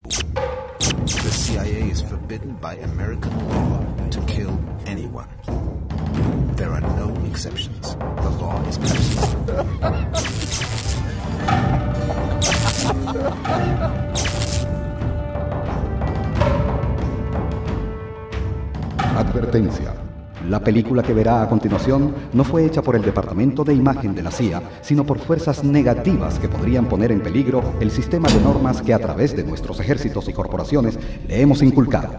The CIA is forbidden by American law to kill anyone. There are no exceptions. The law is absolute. Advertencia. La película que verá a continuación no fue hecha por el Departamento de Imagen de la CIA, sino por fuerzas negativas que podrían poner en peligro el sistema de normas que a través de nuestros ejércitos y corporaciones le hemos inculcado.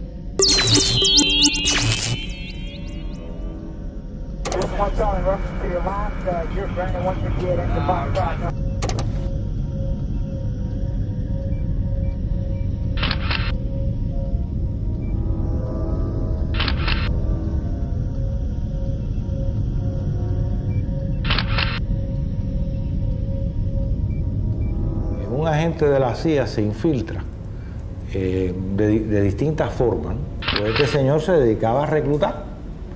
Un agente de la CIA se infiltra de distintas formas, ¿no? Pues este señor se dedicaba a reclutar,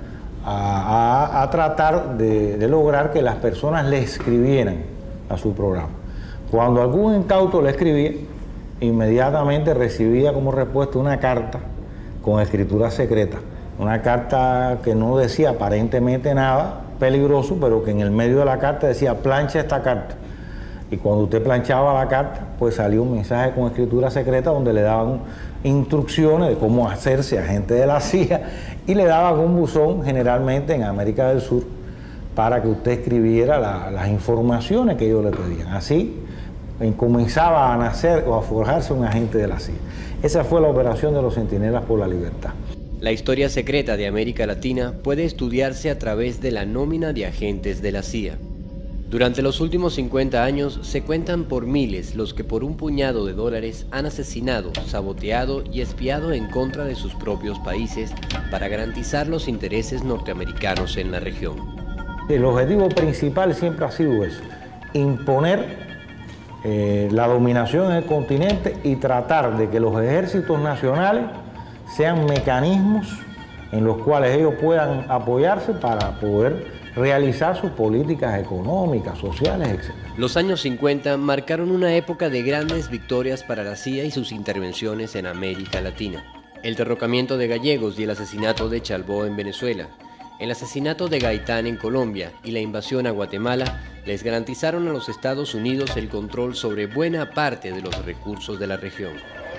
a tratar de lograr que las personas le escribieran a su programa. Cuando algún incauto le escribía, inmediatamente recibía como respuesta una carta con escritura secreta, una carta que no decía aparentemente nada peligroso, pero que en el medio de la carta decía: plancha esta carta. Y cuando usted planchaba la carta, pues salía un mensaje con escritura secreta donde le daban instrucciones de cómo hacerse agente de la CIA y le daban un buzón, generalmente en América del Sur, para que usted escribiera las informaciones que ellos le pedían. Así comenzaba a nacer o a forjarse un agente de la CIA. Esa fue la operación de los Centinelas por la Libertad. La historia secreta de América Latina puede estudiarse a través de la nómina de agentes de la CIA. Durante los últimos 50 años se cuentan por miles los que por un puñado de dólares han asesinado, saboteado y espiado en contra de sus propios países para garantizar los intereses norteamericanos en la región. El objetivo principal siempre ha sido eso: imponer la dominación en el continente y tratar de que los ejércitos nacionales sean mecanismos en los cuales ellos puedan apoyarse para poder realizar sus políticas económicas, sociales, etc. Los años 50 marcaron una época de grandes victorias para la CIA y sus intervenciones en América Latina. El derrocamiento de gallegos y el asesinato de Chalbó en Venezuela, el asesinato de Gaitán en Colombia y la invasión a Guatemala les garantizaron a los Estados Unidos el control sobre buena parte de los recursos de la región.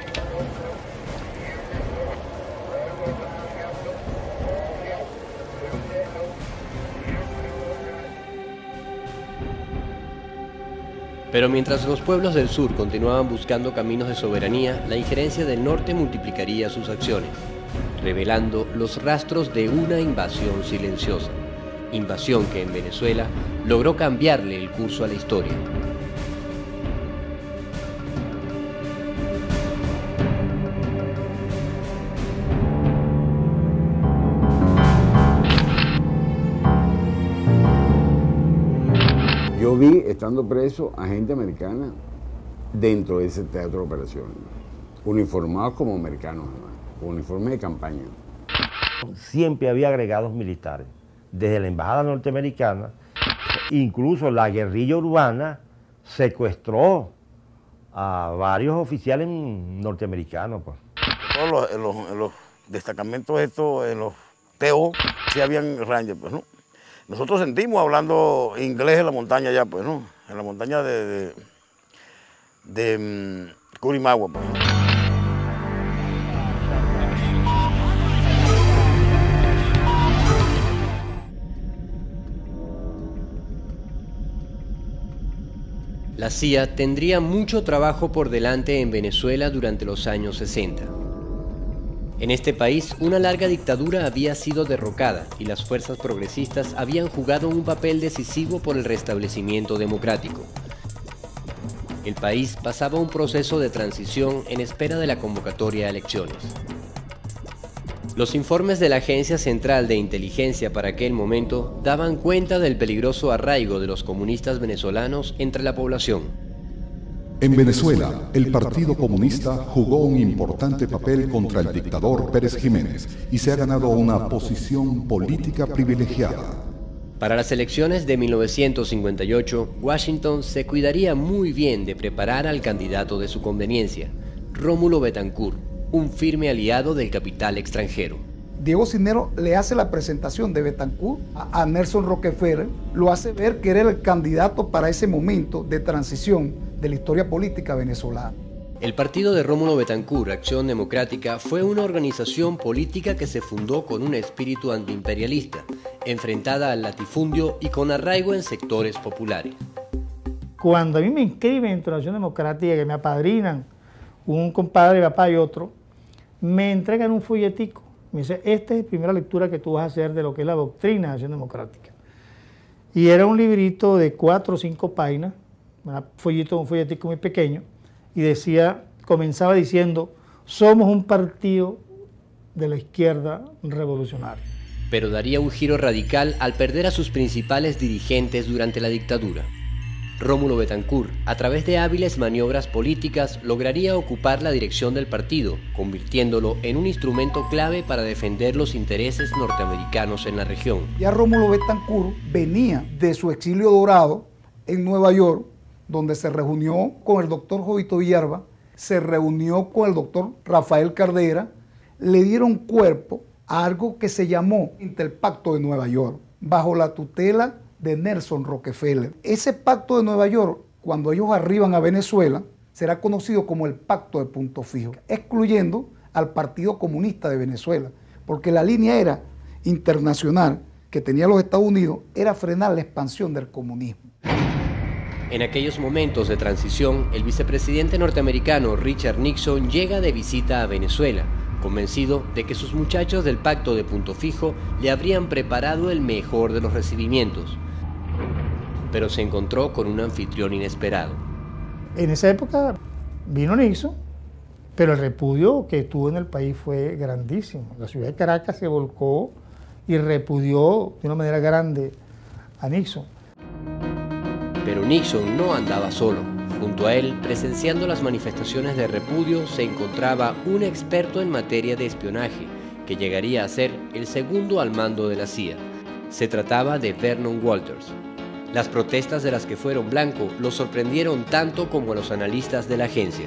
Pero mientras los pueblos del sur continuaban buscando caminos de soberanía, la injerencia del norte multiplicaría sus acciones, revelando los rastros de una invasión silenciosa. Invasión que en Venezuela logró cambiarle el curso a la historia. Yo vi, estando preso, a gente americana dentro de ese teatro de operaciones, uniformados como americanos, uniformes de campaña. Siempre había agregados militares, desde la embajada norteamericana, incluso la guerrilla urbana secuestró a varios oficiales norteamericanos. Pues. En los destacamentos estos, en los TO, sí habían rangers, pues, ¿no? Nosotros sentimos hablando inglés en la montaña ya, pues, ¿no? En la montaña de Curimagua, pues. La CIA tendría mucho trabajo por delante en Venezuela durante los años 60. En este país, una larga dictadura había sido derrocada y las fuerzas progresistas habían jugado un papel decisivo por el restablecimiento democrático. El país pasaba un proceso de transición en espera de la convocatoria a elecciones. Los informes de la Agencia Central de Inteligencia para aquel momento daban cuenta del peligroso arraigo de los comunistas venezolanos entre la población. En Venezuela, el Partido Comunista jugó un importante papel contra el dictador Pérez Jiménez y se ha ganado una posición política privilegiada. Para las elecciones de 1958, Washington se cuidaría muy bien de preparar al candidato de su conveniencia, Rómulo Betancourt, un firme aliado del capital extranjero. Diego Cisneros le hace la presentación de Betancourt a Nelson Rockefeller, lo hace ver que era el candidato para ese momento de transición de la historia política venezolana. El partido de Rómulo Betancourt, Acción Democrática, fue una organización política que se fundó con un espíritu antiimperialista, enfrentada al latifundio y con arraigo en sectores populares. Cuando a mí me inscriben en Acción Democrática, que me apadrinan un compadre, papá y otro, me entregan un folletico. Me dice, esta es la primera lectura que tú vas a hacer de lo que es la doctrina de Acción Democrática. Y era un librito de 4 o 5 páginas, un folletico muy pequeño, y decía, comenzaba diciendo, somos un partido de la izquierda revolucionaria. Pero daría un giro radical al perder a sus principales dirigentes durante la dictadura. Rómulo Betancourt, a través de hábiles maniobras políticas, lograría ocupar la dirección del partido, convirtiéndolo en un instrumento clave para defender los intereses norteamericanos en la región. Ya Rómulo Betancourt venía de su exilio dorado en Nueva York, donde se reunió con el doctor Jovito Villalba, se reunió con el doctor Rafael Cardera, le dieron cuerpo a algo que se llamó Interpacto de Nueva York, bajo la tutela de Nelson Rockefeller. Ese pacto de Nueva York, cuando ellos arriban a Venezuela, será conocido como el Pacto de Punto Fijo, excluyendo al Partido Comunista de Venezuela, porque la línea era internacional que tenía los Estados Unidos, era frenar la expansión del comunismo. En aquellos momentos de transición, el vicepresidente norteamericano Richard Nixon llega de visita a Venezuela, convencido de que sus muchachos del Pacto de Punto Fijo le habrían preparado el mejor de los recibimientos. Pero se encontró con un anfitrión inesperado. En esa época vino Nixon, pero el repudio que tuvo en el país fue grandísimo. La ciudad de Caracas se volcó y repudió de una manera grande a Nixon. Pero Nixon no andaba solo. Junto a él, presenciando las manifestaciones de repudio, se encontraba un experto en materia de espionaje, que llegaría a ser el segundo al mando de la CIA. Se trataba de Vernon Walters. Las protestas de las que fueron blanco lo sorprendieron tanto como a los analistas de la agencia.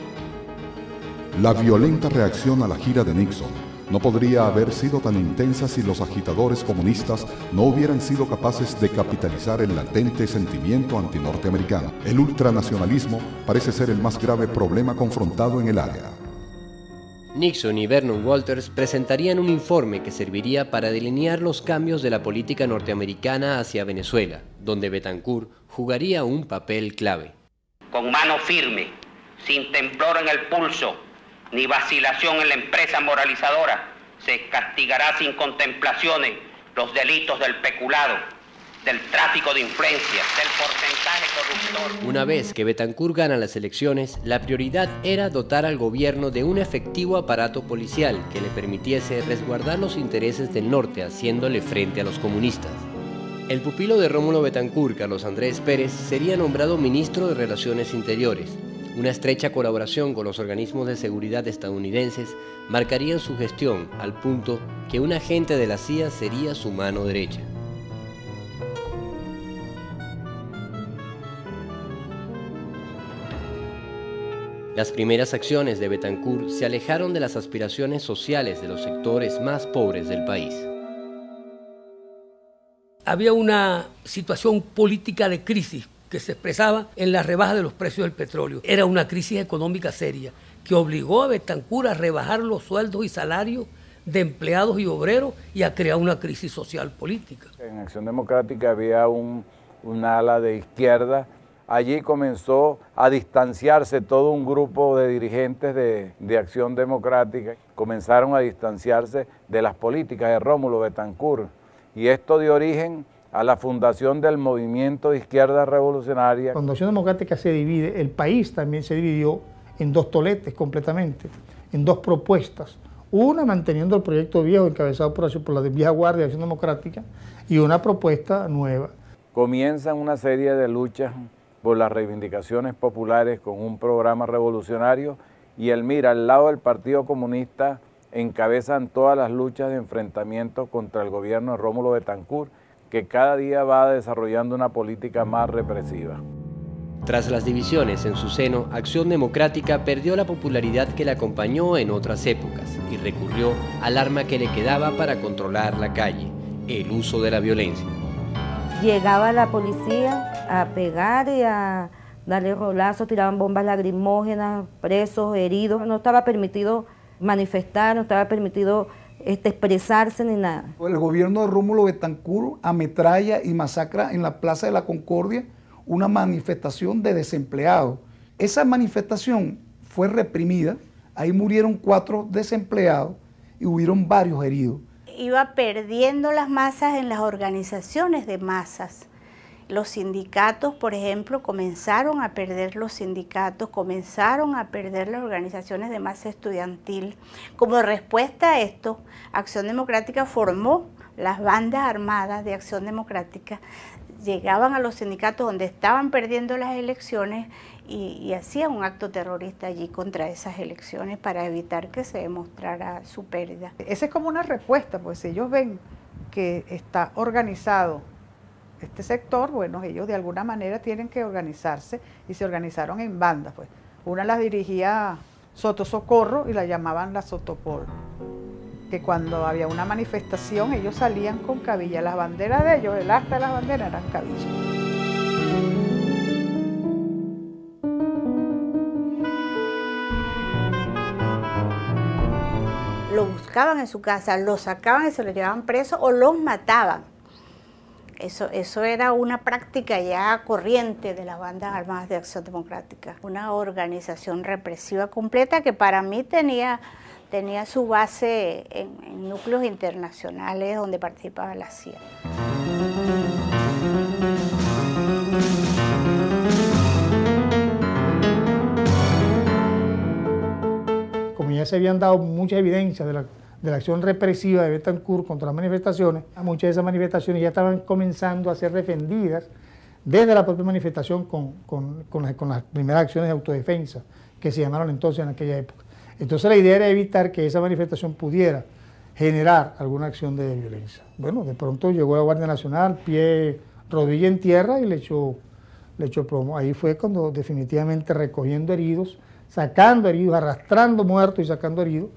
La violenta reacción a la gira de Nixon no podría haber sido tan intensa si los agitadores comunistas no hubieran sido capaces de capitalizar el latente sentimiento antinorteamericano. El ultranacionalismo parece ser el más grave problema confrontado en el área. Nixon y Vernon Walters presentarían un informe que serviría para delinear los cambios de la política norteamericana hacia Venezuela, donde Betancourt jugaría un papel clave. Con mano firme, sin temblor en el pulso, ni vacilación en la empresa moralizadora, se castigará sin contemplaciones los delitos del peculado, del tráfico de influencias, del porcentaje corruptor. Una vez que Betancourt gana las elecciones, la prioridad era dotar al gobierno de un efectivo aparato policial que le permitiese resguardar los intereses del norte, haciéndole frente a los comunistas. El pupilo de Rómulo Betancourt, Carlos Andrés Pérez, sería nombrado ministro de Relaciones Interiores. Una estrecha colaboración con los organismos de seguridad estadounidenses marcarían su gestión al punto que un agente de la CIA sería su mano derecha. Las primeras acciones de Betancourt se alejaron de las aspiraciones sociales de los sectores más pobres del país. Había una situación política de crisis que se expresaba en la rebaja de los precios del petróleo. Era una crisis económica seria que obligó a Betancourt a rebajar los sueldos y salarios de empleados y obreros y a crear una crisis social política. En Acción Democrática había un ala de izquierda. Allí comenzó a distanciarse todo un grupo de dirigentes de Acción Democrática. Comenzaron a distanciarse de las políticas de Rómulo Betancourt. Y esto dio origen a la fundación del Movimiento de Izquierda Revolucionaria. Cuando Acción Democrática se divide, el país también se dividió en dos toletes completamente, en dos propuestas. Una manteniendo el proyecto viejo encabezado por la vieja guardia de Acción Democrática y una propuesta nueva. Comienzan una serie de luchas por las reivindicaciones populares con un programa revolucionario y Elmira, al lado del Partido Comunista, encabezan todas las luchas de enfrentamiento contra el gobierno de Rómulo Betancourt, que cada día va desarrollando una política más represiva. Tras las divisiones en su seno, Acción Democrática perdió la popularidad que le acompañó en otras épocas y recurrió al arma que le quedaba para controlar la calle, el uso de la violencia. Llegaba la policía a pegar y a darle rolazos, tiraban bombas lacrimógenas, presos, heridos. No estaba permitido manifestar, no estaba permitido expresarse ni nada. El gobierno de Rómulo Betancourt ametralla y masacra en la Plaza de la Concordia una manifestación de desempleados. Esa manifestación fue reprimida, ahí murieron 4 desempleados y hubieron varios heridos. Iba perdiendo las masas en las organizaciones de masas. Los sindicatos, por ejemplo, comenzaron a perder los sindicatos, comenzaron a perder las organizaciones de masa estudiantil. Como respuesta a esto, Acción Democrática formó las bandas armadas de Acción Democrática, llegaban a los sindicatos donde estaban perdiendo las elecciones y hacían un acto terrorista allí contra esas elecciones para evitar que se demostrara su pérdida. Esa es como una respuesta, pues si ellos ven que está organizado este sector, bueno, ellos de alguna manera tienen que organizarse y se organizaron en bandas, pues. Una las dirigía Soto Socorro y la llamaban la Sotopol, que cuando había una manifestación ellos salían con cabilla, las banderas de ellos, el asta de las banderas eran cabillas. Lo buscaban en su casa, lo sacaban y se lo llevaban preso o los mataban. Eso era una práctica ya corriente de las bandas armadas de Acción Democrática. Una organización represiva completa que para mí tenía su base en núcleos internacionales donde participaba la CIA. Como ya se habían dado muchas evidencias de la acción represiva de Betancourt contra las manifestaciones, muchas de esas manifestaciones ya estaban comenzando a ser defendidas desde la propia manifestación con las primeras acciones de autodefensa que se llamaron entonces en aquella época. Entonces la idea era evitar que esa manifestación pudiera generar alguna acción de violencia. Bueno, de pronto llegó la Guardia Nacional, pie, rodilla en tierra y le echó plomo. Ahí fue cuando definitivamente recogiendo heridos, sacando heridos, arrastrando muertos y sacando heridos,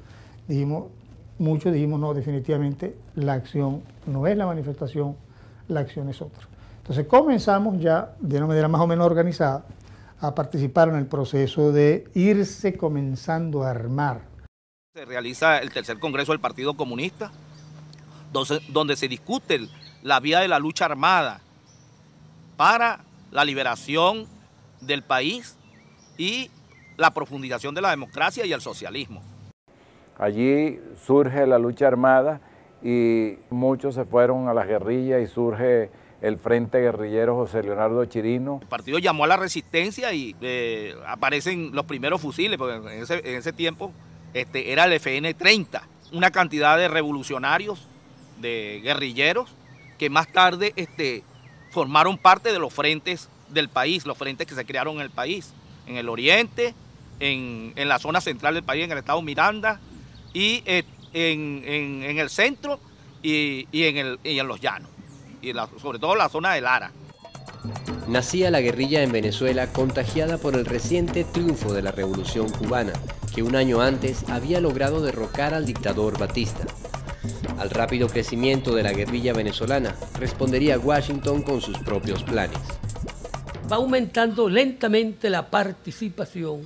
muchos dijimos no, definitivamente la acción no es la manifestación, la acción es otra. Entonces comenzamos ya de una manera más o menos organizada a participar en el proceso de irse comenzando a armar. Se realiza el tercer congreso del Partido Comunista, donde se discute la vía de la lucha armada para la liberación del país y la profundización de la democracia y el socialismo. Allí surge la lucha armada y muchos se fueron a las guerrillas y surge el Frente Guerrillero José Leonardo Chirino. El partido llamó a la resistencia y aparecen los primeros fusiles, porque en ese tiempo era el FN-30, una cantidad de revolucionarios, de guerrilleros, que más tarde formaron parte de los frentes del país, los frentes que se crearon en el país, en el oriente, en la zona central del país, en el estado Miranda, y en el centro y en los llanos, y sobre todo la zona de Lara. Nacía la guerrilla en Venezuela contagiada por el reciente triunfo de la Revolución Cubana, que un año antes había logrado derrocar al dictador Batista. Al rápido crecimiento de la guerrilla venezolana respondería Washington con sus propios planes. Va aumentando lentamente la participación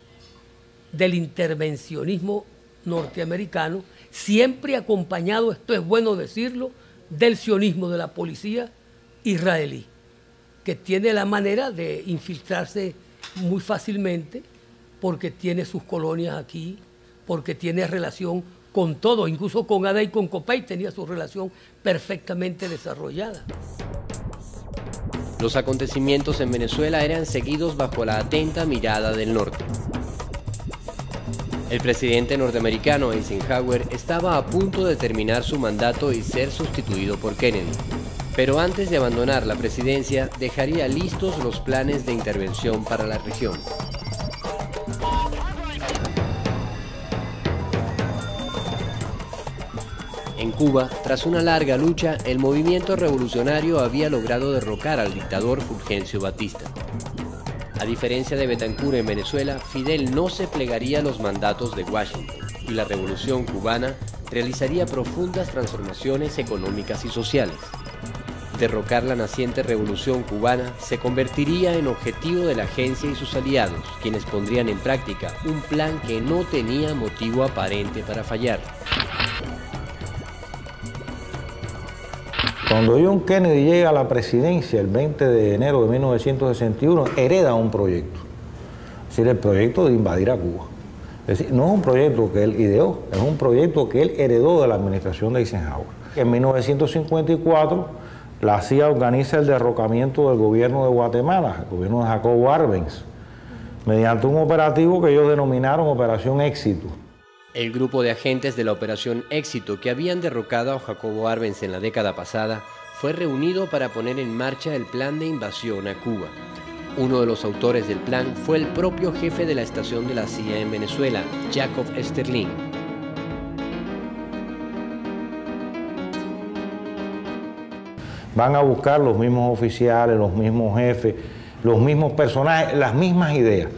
del intervencionismo norteamericano, siempre acompañado, esto es bueno decirlo, del sionismo de la policía israelí, que tiene la manera de infiltrarse muy fácilmente porque tiene sus colonias aquí, porque tiene relación con todo, incluso con Ada y con Copey tenía su relación perfectamente desarrollada. Los acontecimientos en Venezuela eran seguidos bajo la atenta mirada del norte. El presidente norteamericano Eisenhower estaba a punto de terminar su mandato y ser sustituido por Kennedy. Pero antes de abandonar la presidencia, dejaría listos los planes de intervención para la región. En Cuba, tras una larga lucha, el movimiento revolucionario había logrado derrocar al dictador Fulgencio Batista. A diferencia de Betancur en Venezuela, Fidel no se plegaría a los mandatos de Washington y la revolución cubana realizaría profundas transformaciones económicas y sociales. Derrocar la naciente revolución cubana se convertiría en objetivo de la agencia y sus aliados, quienes pondrían en práctica un plan que no tenía motivo aparente para fallar. Cuando John Kennedy llega a la presidencia el 20 de enero de 1961, hereda un proyecto, es decir, el proyecto de invadir a Cuba. Es decir, no es un proyecto que él ideó, es un proyecto que él heredó de la administración de Eisenhower. En 1954, la CIA organiza el derrocamiento del gobierno de Guatemala, el gobierno de Jacobo Arbenz, mediante un operativo que ellos denominaron Operación Éxito. El grupo de agentes de la Operación Éxito que habían derrocado a Jacobo Arbenz en la década pasada fue reunido para poner en marcha el plan de invasión a Cuba. Uno de los autores del plan fue el propio jefe de la estación de la CIA en Venezuela, Jacob Esterling. Van a buscar los mismos oficiales, los mismos jefes, los mismos personajes, las mismas ideas.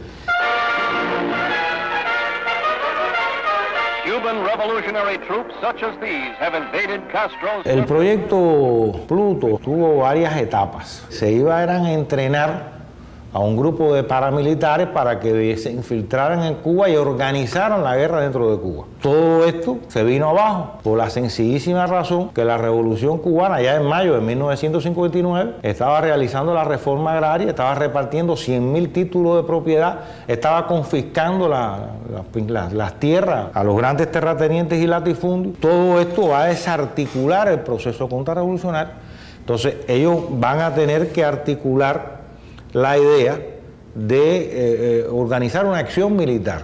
El proyecto Pluto tuvo varias etapas. Se iban a entrenar a un grupo de paramilitares para que se infiltraran en Cuba y organizaran la guerra dentro de Cuba. Todo esto se vino abajo por la sencillísima razón que la Revolución Cubana, ya en mayo de 1959, estaba realizando la reforma agraria, estaba repartiendo 100.000 títulos de propiedad, estaba confiscando las tierras a los grandes terratenientes y latifundios. Todo esto va a desarticular el proceso contrarrevolucionario. Entonces ellos van a tener que articular la idea de organizar una acción militar.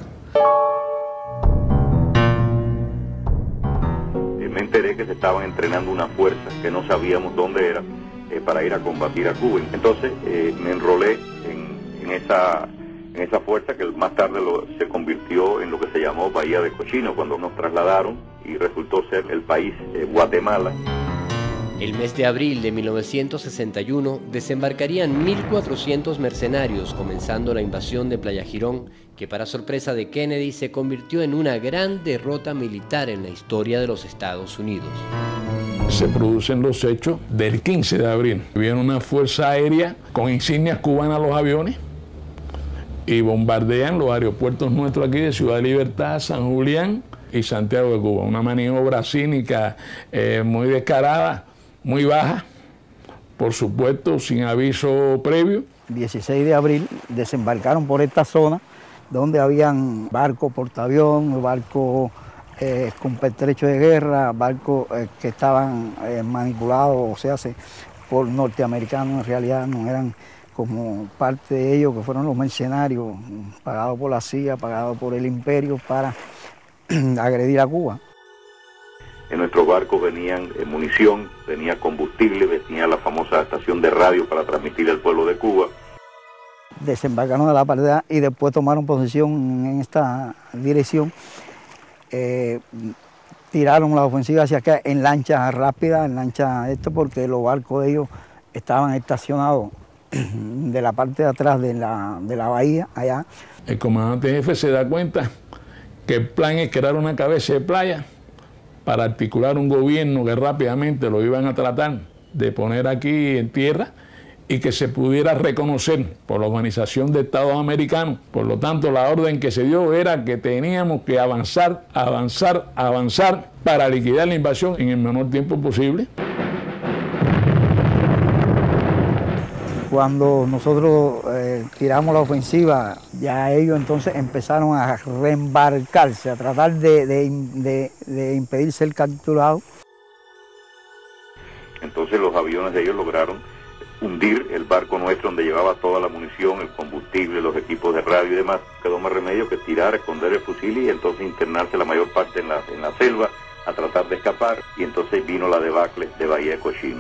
Me enteré que se estaban entrenando una fuerza que no sabíamos dónde era para ir a combatir a Cuba. Entonces me enrolé en esa fuerza que más tarde se convirtió en lo que se llamó Bahía de Cochino, cuando nos trasladaron y resultó ser el país Guatemala. El mes de abril de 1961 desembarcarían 1.400 mercenarios comenzando la invasión de Playa Girón, que para sorpresa de Kennedy se convirtió en una gran derrota militar en la historia de los Estados Unidos. Se producen los hechos del 15 de abril. Viene una fuerza aérea con insignias cubanas a los aviones y bombardean los aeropuertos nuestros aquí de Ciudad Libertad, San Julián y Santiago de Cuba. Una maniobra cínica muy descarada, muy baja, por supuesto, sin aviso previo. 16 de abril desembarcaron por esta zona donde habían barcos portaavión, barcos con pertrecho de guerra, barcos que estaban manipulados, o sea, por norteamericanos, en realidad no eran como parte de ellos, que fueron los mercenarios pagados por la CIA, pagados por el imperio para agredir a Cuba. En nuestros barcos venían munición, venía combustible, venía la famosa estación de radio para transmitir al pueblo de Cuba. Desembarcaron de la Pardea y después tomaron posesión en esta dirección. Tiraron la ofensiva hacia acá en lanchas rápidas, en lanchas porque los barcos de ellos estaban estacionados de la parte de atrás de la bahía, allá. El comandante jefe se da cuenta que el plan es crear una cabeza de playa para articular un gobierno que rápidamente lo iban a tratar de poner aquí en tierra y que se pudiera reconocer por la Organización de Estados Americanos. Por lo tanto, la orden que se dio era que teníamos que avanzar para liquidar la invasión en el menor tiempo posible. Cuando nosotros tiramos la ofensiva, ya ellos entonces empezaron a reembarcarse, a tratar de impedir ser capturados. Entonces los aviones de ellos lograron hundir el barco nuestro donde llevaba toda la munición, el combustible, los equipos de radio y demás. Quedó más remedio que tirar, esconder el fusil y entonces internarse la mayor parte en la selva a tratar de escapar, y entonces vino la debacle de Bahía de Cochino.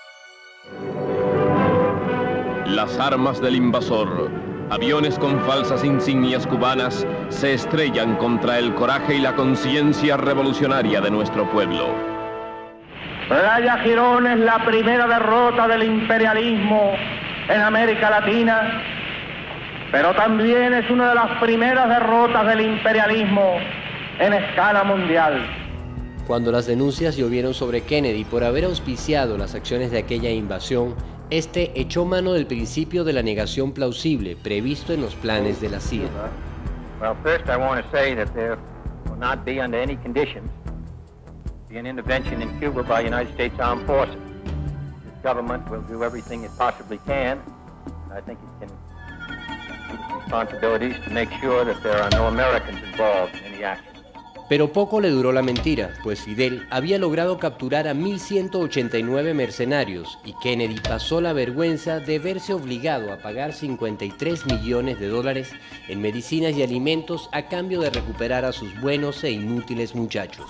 Las armas del invasor, aviones con falsas insignias cubanas, se estrellan contra el coraje y la conciencia revolucionaria de nuestro pueblo. Playa Girón es la primera derrota del imperialismo en América Latina pero también es una de las primeras derrotas del imperialismo en escala mundial. Cuando las denuncias llovieron sobre Kennedy por haber auspiciado las acciones de aquella invasión, este echó mano del principio de la negación plausible previsto en los planes de la CIA. Well, first I want to say that there will not be under any conditions be an intervention in Cuba by United States Armed Forces. This government will do everything it possibly can. I think it can meet its responsibilities to make sure that there are no Americans involved in any action. Pero poco le duró la mentira, pues Fidel había logrado capturar a 1.189 mercenarios y Kennedy pasó la vergüenza de verse obligado a pagar $53 millones en medicinas y alimentos a cambio de recuperar a sus buenos e inútiles muchachos.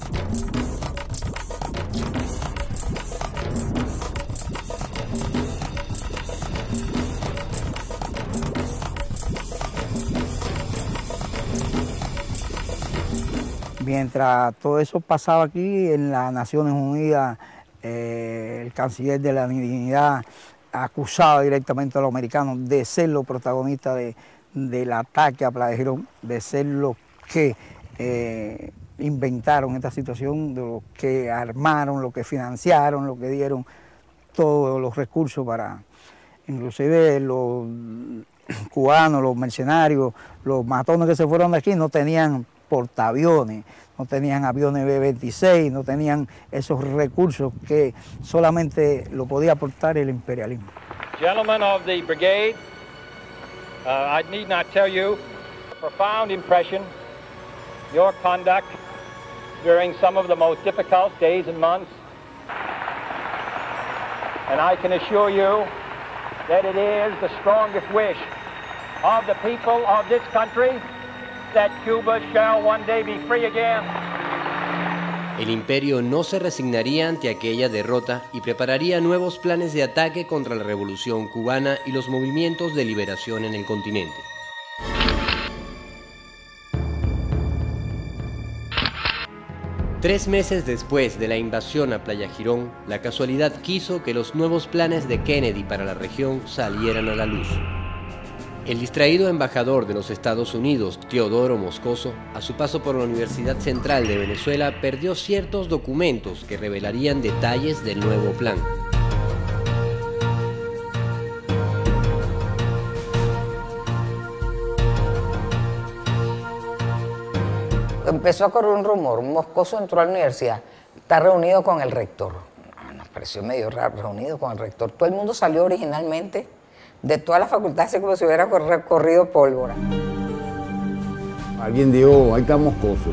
Mientras todo eso pasaba aquí en las Naciones Unidas, el canciller de la dignidad acusaba directamente a los americanos de ser los protagonistas del ataque a Playa Girón, de ser los que inventaron esta situación, de los que armaron, los que financiaron, los que dieron todos los recursos para, inclusive los cubanos, los mercenarios, los matones que se fueron de aquí no tenían portaaviones, no tenían aviones B-26, no tenían esos recursos que solamente lo podía aportar el imperialismo. Gentlemen of the brigade, I need not tell you the profound impression your conduct during some of the most difficult days and months. And I can assure you that it is the strongest wish of the people of this country that Cuba shall one day be free again. El imperio no se resignaría ante aquella derrota y prepararía nuevos planes de ataque contra la revolución cubana y los movimientos de liberación en el continente. Tres meses después de la invasión a Playa Girón, la casualidad quiso que los nuevos planes de Kennedy para la región salieran a la luz. El distraído embajador de los Estados Unidos, Teodoro Moscoso, a su paso por la Universidad Central de Venezuela, perdió ciertos documentos que revelarían detalles del nuevo plan. Empezó a correr un rumor, Moscoso entró a la universidad, está reunido con el rector. Nos pareció medio raro, reunido con el rector. Todo el mundo salió originalmente de todas las facultades como si hubiera corrido pólvora. Alguien dijo, ahí está Moscoso.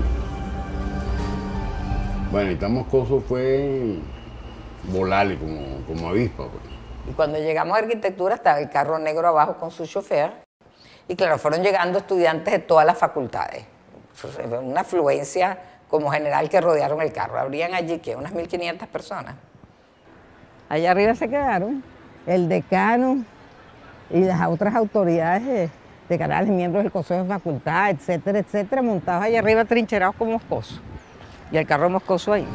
Bueno, ahí está Moscoso fue volarle como avispa. Pues. Y cuando llegamos a arquitectura estaba el carro negro abajo con su chofer. Y claro, fueron llegando estudiantes de todas las facultades. Una afluencia como general que rodearon el carro. Habrían allí, ¿qué? Unas 1.500 personas. Allá arriba se quedaron el decano y las otras autoridades de canales, miembros del Consejo de Facultad, etcétera, etcétera, montados allá arriba, trincherados con Moscoso. Y el carro de Moscoso ahí.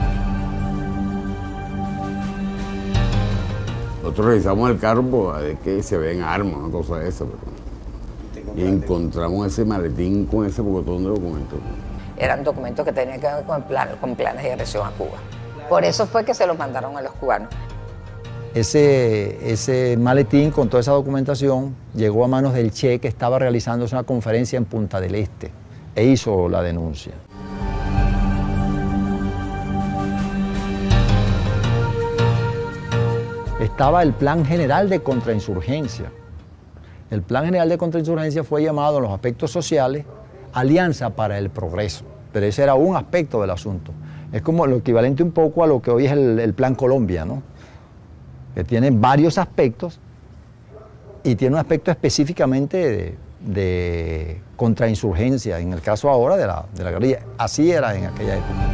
Nosotros revisamos el carro para ver que se ven armas, una cosa de esa. Y encontramos ese maletín con ese pocotón de documentos. Eran documentos que tenían que ver con planes de agresión a Cuba. Por eso fue que se los mandaron a los cubanos. Ese maletín con toda esa documentación llegó a manos del Che, que estaba realizándose una conferencia en Punta del Este e hizo la denuncia. Estaba el Plan General de Contrainsurgencia. El Plan General de Contrainsurgencia fue llamado en los aspectos sociales Alianza para el Progreso, pero ese era un aspecto del asunto. Es como lo equivalente un poco a lo que hoy es el Plan Colombia, ¿no? Que tiene varios aspectos y tiene un aspecto específicamente de contrainsurgencia, en el caso ahora de la guerrilla. Así era en aquella época.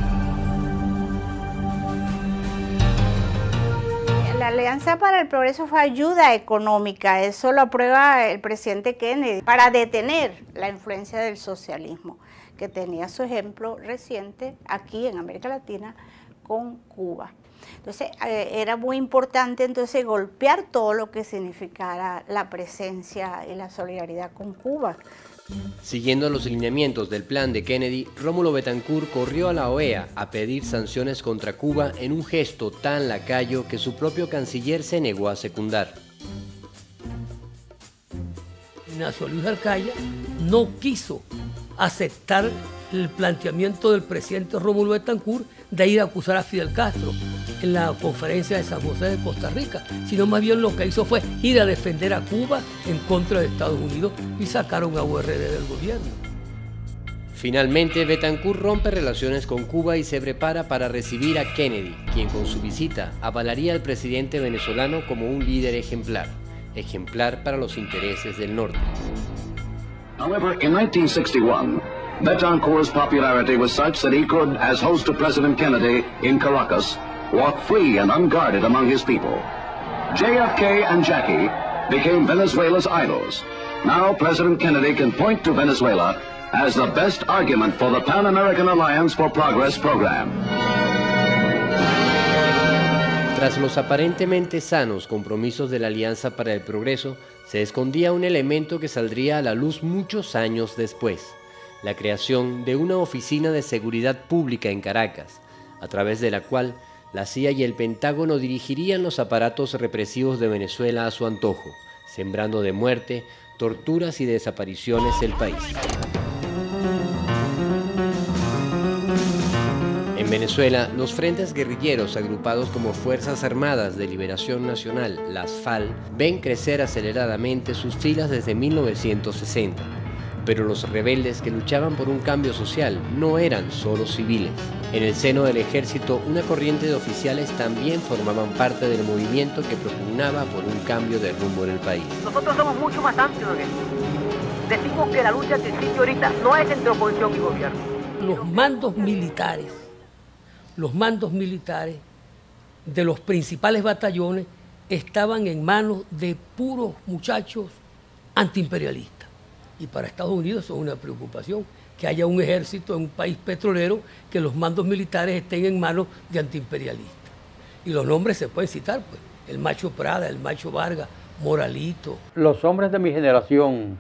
La Alianza para el Progreso fue ayuda económica, eso lo aprueba el presidente Kennedy, para detener la influencia del socialismo, que tenía su ejemplo reciente aquí en América Latina con Cuba. Entonces era muy importante entonces golpear todo lo que significara la presencia y la solidaridad con Cuba. Siguiendo los lineamientos del plan de Kennedy, Rómulo Betancourt corrió a la OEA a pedir sanciones contra Cuba en un gesto tan lacayo que su propio canciller se negó a secundar. Ignacio Luis Arcaya no quiso aceptar el planteamiento del presidente Rómulo Betancourt de ir a acusar a Fidel Castro en la conferencia de San José de Costa Rica, sino más bien lo que hizo fue ir a defender a Cuba en contra de Estados Unidos y sacaron a URD del gobierno. Finalmente, Betancourt rompe relaciones con Cuba y se prepara para recibir a Kennedy, quien con su visita avalaría al presidente venezolano como un líder ejemplar para los intereses del norte. However, in 1961, Betancourt's popularity was such that he could, as host to President Kennedy in Caracas, walk free and unguarded among his people. JFK and Jackie became Venezuela's idols. Now President Kennedy can point to Venezuela as the best argument for the Pan-American Alliance for Progress program. Tras los aparentemente sanos compromisos de la Alianza para el Progreso, se escondía un elemento que saldría a la luz muchos años después: la creación de una oficina de seguridad pública en Caracas, a través de la cual la CIA y el Pentágono dirigirían los aparatos represivos de Venezuela a su antojo, sembrando de muerte, torturas y desapariciones el país. En Venezuela, los frentes guerrilleros agrupados como Fuerzas Armadas de Liberación Nacional, las FAL, ven crecer aceleradamente sus filas desde 1960. Pero los rebeldes que luchaban por un cambio social no eran solo civiles. En el seno del ejército, una corriente de oficiales también formaban parte del movimiento que propugnaba por un cambio de rumbo en el país. Nosotros somos mucho más amplios que eso. Decimos que la lucha que existe ahorita no es entre oposición y gobierno. Los mandos militares de los principales batallones estaban en manos de puros muchachos antiimperialistas. Y para Estados Unidos eso es una preocupación, que haya un ejército en un país petrolero, que los mandos militares estén en manos de antiimperialistas. Y los nombres se pueden citar, pues, el Macho Prada, el Macho Vargas, Moralito. Los hombres de mi generación,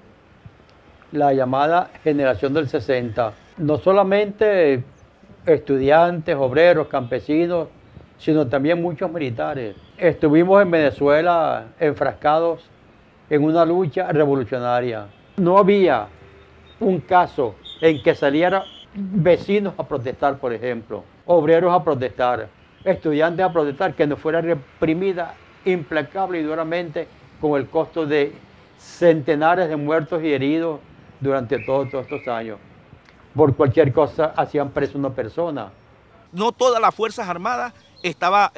la llamada generación del 60, no solamente estudiantes, obreros, campesinos, sino también muchos militares. Estuvimos en Venezuela enfrascados en una lucha revolucionaria. No había un caso en que salieran vecinos a protestar, por ejemplo, obreros a protestar, estudiantes a protestar, que no fuera reprimida implacable y duramente con el costo de centenares de muertos y heridos durante todos estos años. Por cualquier cosa hacían preso una persona. No todas las Fuerzas Armadas estaban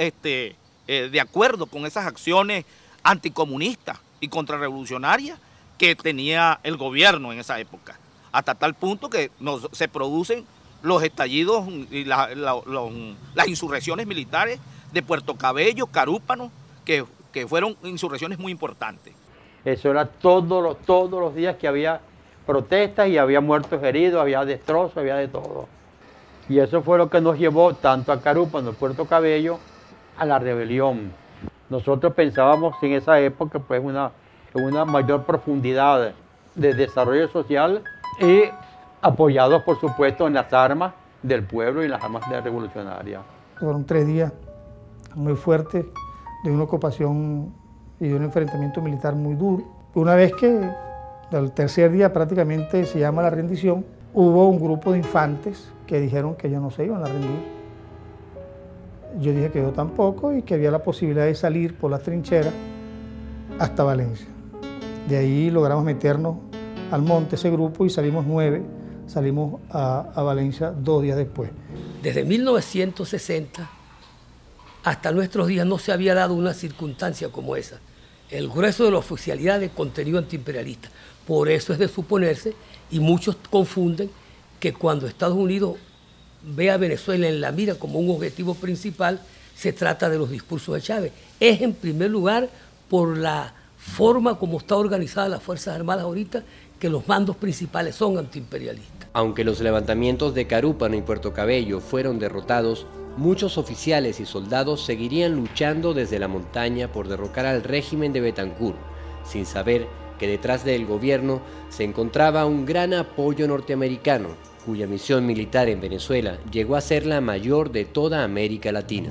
de acuerdo con esas acciones anticomunistas y contrarrevolucionarias que tenía el gobierno en esa época, hasta tal punto que se producen los estallidos y las insurrecciones militares de Puerto Cabello, Carúpano, que fueron insurrecciones muy importantes. Eso era todos los días que había protestas y había muertos heridos, había destrozos, había de todo. Y eso fue lo que nos llevó tanto a Carúpano, Puerto Cabello, a la rebelión. Nosotros pensábamos en esa época pues una mayor profundidad de desarrollo social y apoyados por supuesto en las armas del pueblo y las armas revolucionarias. Fueron 3 días muy fuertes de una ocupación y de un enfrentamiento militar muy duro. Una vez que el tercer día prácticamente se llama la rendición, hubo un grupo de infantes que dijeron que ya no se iban a rendir. Yo dije que yo tampoco y que había la posibilidad de salir por las trincheras hasta Valencia. De ahí logramos meternos al monte ese grupo y salimos 9, salimos a Valencia 2 días después. Desde 1960 hasta nuestros días no se había dado una circunstancia como esa. El grueso de la oficialidad de contenido antiimperialista. Por eso es de suponerse, y muchos confunden, que cuando Estados Unidos ve a Venezuela en la mira como un objetivo principal, se trata de los discursos de Chávez. Es en primer lugar por la forma como está organizada las Fuerzas Armadas ahorita, que los mandos principales son antiimperialistas. Aunque los levantamientos de Carúpano y Puerto Cabello fueron derrotados, muchos oficiales y soldados seguirían luchando desde la montaña por derrocar al régimen de Betancourt, sin saber que detrás del gobierno se encontraba un gran apoyo norteamericano, cuya misión militar en Venezuela llegó a ser la mayor de toda América Latina.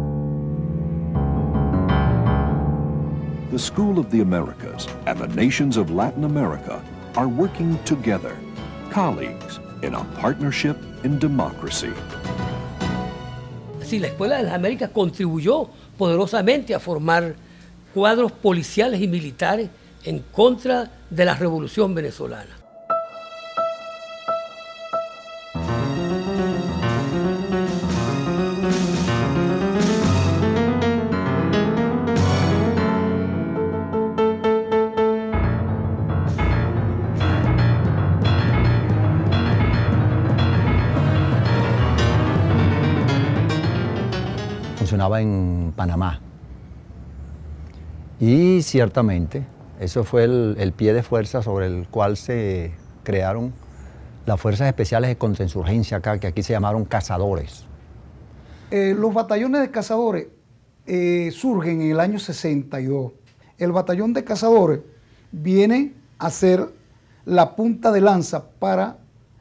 The School of the Americas and the nations of Latin America are working together, colleagues in a partnership in democracy. Sí, la Escuela de las Américas contribuyó poderosamente a formar cuadros policiales y militares en contra de la revolución venezolana. Funcionaba en Panamá. Y ciertamente, eso fue el pie de fuerza sobre el cual se crearon las Fuerzas Especiales de Contrainsurgencia acá, que aquí se llamaron cazadores. Los batallones de cazadores surgen en el año 62. El batallón de cazadores viene a ser la punta de lanza para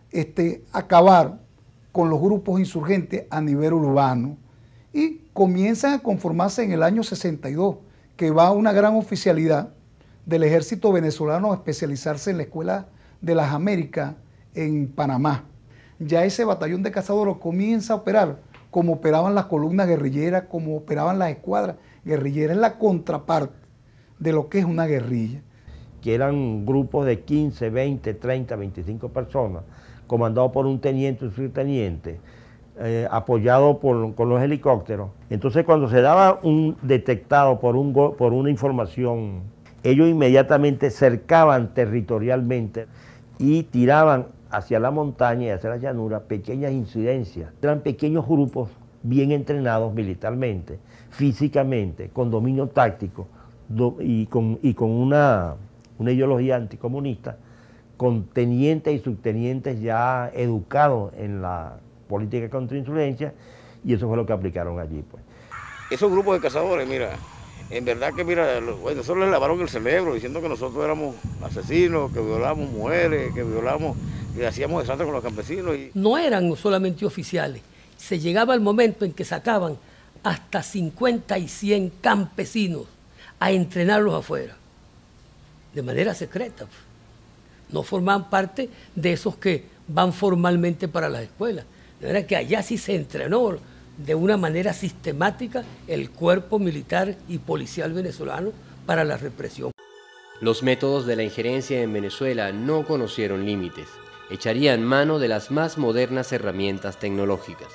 acabar con los grupos insurgentes a nivel urbano. Y comienzan a conformarse en el año 62, que va una gran oficialidad del ejército venezolano a especializarse en la Escuela de las Américas en Panamá. Ya ese batallón de cazadores comienza a operar como operaban las columnas guerrilleras, como operaban las escuadras guerrilleras, es la contraparte de lo que es una guerrilla. Que eran grupos de 15, 20, 30, 25 personas, comandados por un teniente, un subteniente, apoyado con los helicópteros. Entonces, cuando se daba un detectado por una información, ellos inmediatamente cercaban territorialmente y tiraban hacia la montaña y hacia la llanura pequeñas incidencias. Eran pequeños grupos bien entrenados militarmente, físicamente, con dominio táctico y con una ideología anticomunista, con tenientes y subtenientes ya educados en la política de contrainsurgencia, y eso fue lo que aplicaron allí, pues. Esos grupos de cazadores, mira, en verdad que, mira, nosotros les lavaron el cerebro diciendo que nosotros éramos asesinos, que violamos mujeres, que violamos y hacíamos desastres con los campesinos. No eran solamente oficiales, se llegaba el momento en que sacaban hasta 50 y 100 campesinos a entrenarlos afuera, de manera secreta. No formaban parte de esos que van formalmente para las escuelas. De manera que allá sí se entrenó de una manera sistemática el cuerpo militar y policial venezolano para la represión. Los métodos de la injerencia en Venezuela no conocieron límites. Echarían mano de las más modernas herramientas tecnológicas.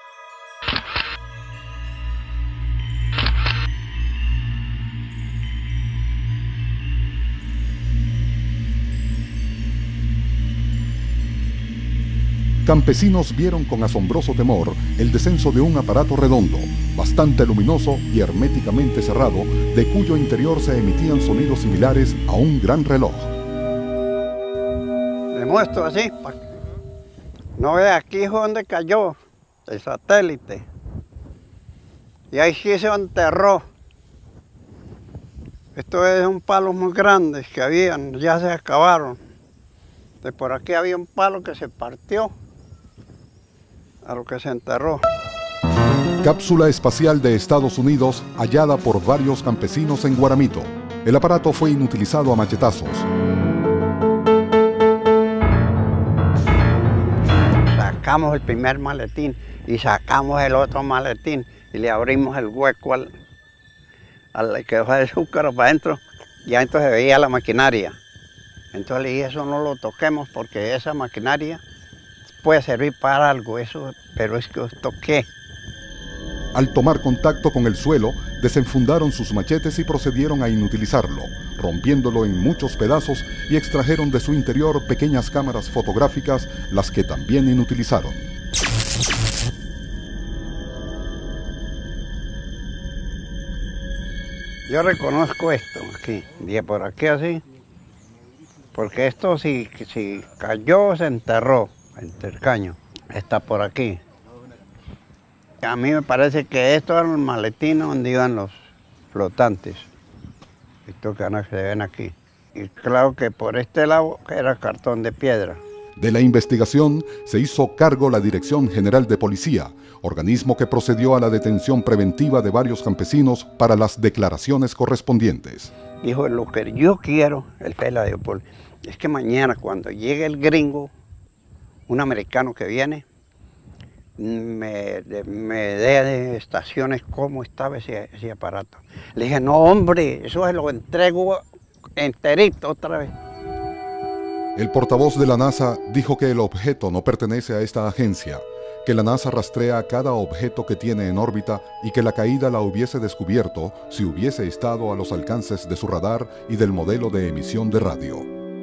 Campesinos vieron con asombroso temor el descenso de un aparato redondo, bastante luminoso y herméticamente cerrado, de cuyo interior se emitían sonidos similares a un gran reloj. Le muestro así, no ve aquí es donde cayó el satélite. Y ahí sí se enterró. Esto es un palo muy grande que habían, ya se acabaron. De por aquí había un palo que se partió a lo que se enterró. Cápsula espacial de Estados Unidos hallada por varios campesinos en Guaramito. El aparato fue inutilizado a machetazos. Sacamos el primer maletín y sacamos el otro maletín y le abrimos el hueco al que dejó el azúcar para adentro y adentro se veía la maquinaria. Entonces le dije, eso no lo toquemos porque esa maquinaria puede servir para algo, eso, pero es que esto qué. Al tomar contacto con el suelo, desenfundaron sus machetes y procedieron a inutilizarlo, rompiéndolo en muchos pedazos y extrajeron de su interior pequeñas cámaras fotográficas, las que también inutilizaron. Yo reconozco esto aquí, de por aquí así, porque esto si cayó se enterró, entre el caño, está por aquí. A mí me parece que estos eran los maletines donde iban los flotantes. Estos que se ven aquí. Y claro que por este lado era cartón de piedra. De la investigación se hizo cargo la Dirección General de Policía, organismo que procedió a la detención preventiva de varios campesinos para las declaraciones correspondientes. Dijo, lo que yo quiero, el Fela de Leopoldo, es que mañana cuando llegue el gringo, un americano que viene, me dé estaciones cómo estaba ese aparato. Le dije, no hombre, eso se lo entrego enterito otra vez. El portavoz de la NASA dijo que el objeto no pertenece a esta agencia, que la NASA rastrea cada objeto que tiene en órbita y que la caída la hubiese descubierto si hubiese estado a los alcances de su radar y del modelo de emisión de radio.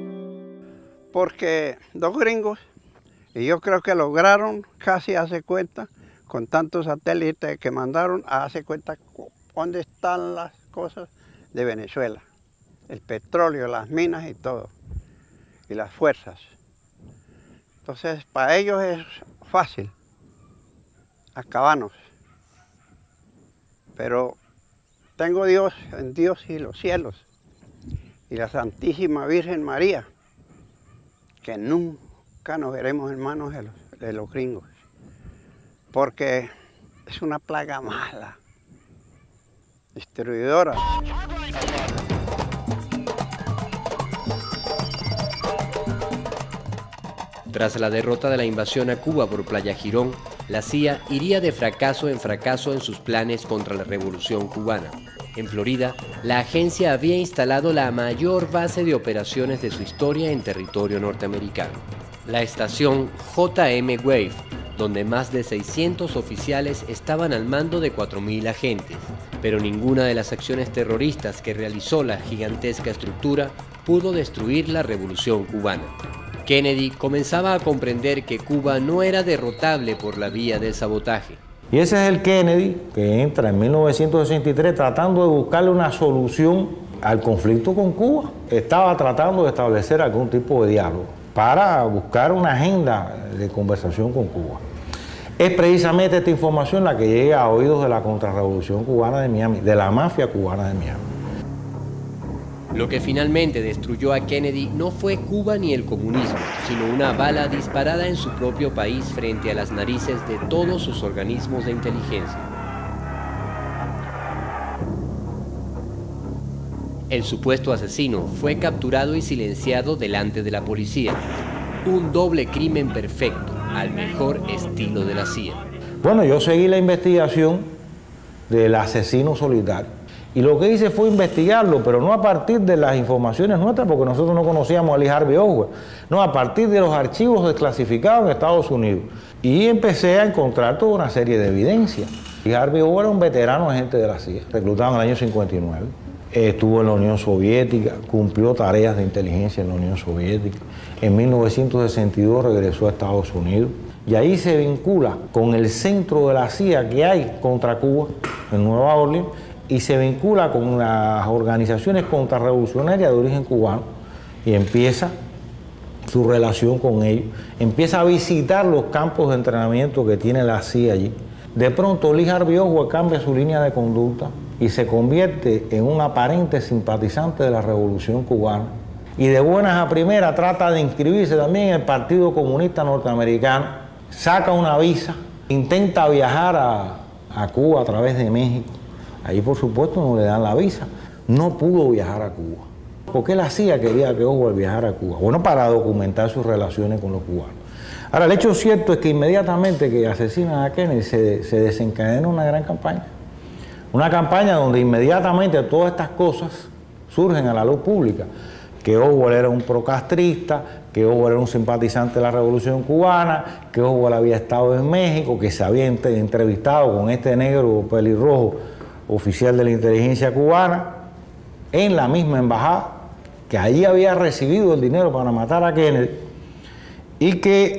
Porque dos gringos, y yo creo que lograron casi hace cuenta, con tantos satélites que mandaron, hace cuenta dónde están las cosas de Venezuela, el petróleo, las minas y todo, y las fuerzas. Entonces, para ellos es fácil acabarnos. Pero tengo Dios en Dios y los cielos, y la Santísima Virgen María, que nunca nos veremos en manos de los gringos, porque es una plaga mala, destruidora. Tras la derrota de la invasión a Cuba por Playa Girón, la CIA iría de fracaso en fracaso en sus planes contra la Revolución Cubana. En Florida, la agencia había instalado la mayor base de operaciones de su historia en territorio norteamericano, la estación J.M. Wave, donde más de 600 oficiales estaban al mando de 4.000 agentes. Pero ninguna de las acciones terroristas que realizó la gigantesca estructura pudo destruir la Revolución Cubana. Kennedy comenzaba a comprender que Cuba no era derrotable por la vía del sabotaje. Y ese es el Kennedy que entra en 1963 tratando de buscarle una solución al conflicto con Cuba. Estaba tratando de establecer algún tipo de diálogo para buscar una agenda de conversación con Cuba. Es precisamente esta información la que llega a oídos de la contrarrevolución cubana de Miami, de la mafia cubana de Miami. Lo que finalmente destruyó a Kennedy no fue Cuba ni el comunismo, sino una bala disparada en su propio país frente a las narices de todos sus organismos de inteligencia. El supuesto asesino fue capturado y silenciado delante de la policía. Un doble crimen perfecto, al mejor estilo de la CIA. Bueno, yo seguí la investigación del asesino solitario. Y lo que hice fue investigarlo, pero no a partir de las informaciones nuestras, porque nosotros no conocíamos a Lee Harvey Oswald, no, a partir de los archivos desclasificados en Estados Unidos. Y empecé a encontrar toda una serie de evidencias. Lee Harvey Oswald era un veterano agente de la CIA, reclutado en el año 59. Estuvo en la Unión Soviética, cumplió tareas de inteligencia en la Unión Soviética. En 1962 regresó a Estados Unidos. Y ahí se vincula con el centro de la CIA que hay contra Cuba, en Nueva Orleans, y se vincula con las organizaciones contrarrevolucionarias de origen cubano y empieza su relación con ellos, empieza a visitar los campos de entrenamiento que tiene la CIA allí. De pronto Lee Harvey Oswald cambia su línea de conducta y se convierte en un aparente simpatizante de la Revolución Cubana y de buenas a primeras trata de inscribirse también en el Partido Comunista Norteamericano, saca una visa, intenta viajar a Cuba a través de México. Ahí, por supuesto, no le dan la visa. No pudo viajar a Cuba. ¿Por qué la CIA quería que Oswald viajara a Cuba? Bueno, para documentar sus relaciones con los cubanos. Ahora, el hecho cierto es que inmediatamente que asesinan a Kennedy se desencadena una gran campaña. Una campaña donde inmediatamente todas estas cosas surgen a la luz pública. Que Oswald era un procastrista, que Oswald era un simpatizante de la Revolución Cubana, que Oswald había estado en México, que se había entrevistado con este negro pelirrojo oficial de la inteligencia cubana, en la misma embajada, que allí había recibido el dinero para matar a Kennedy, y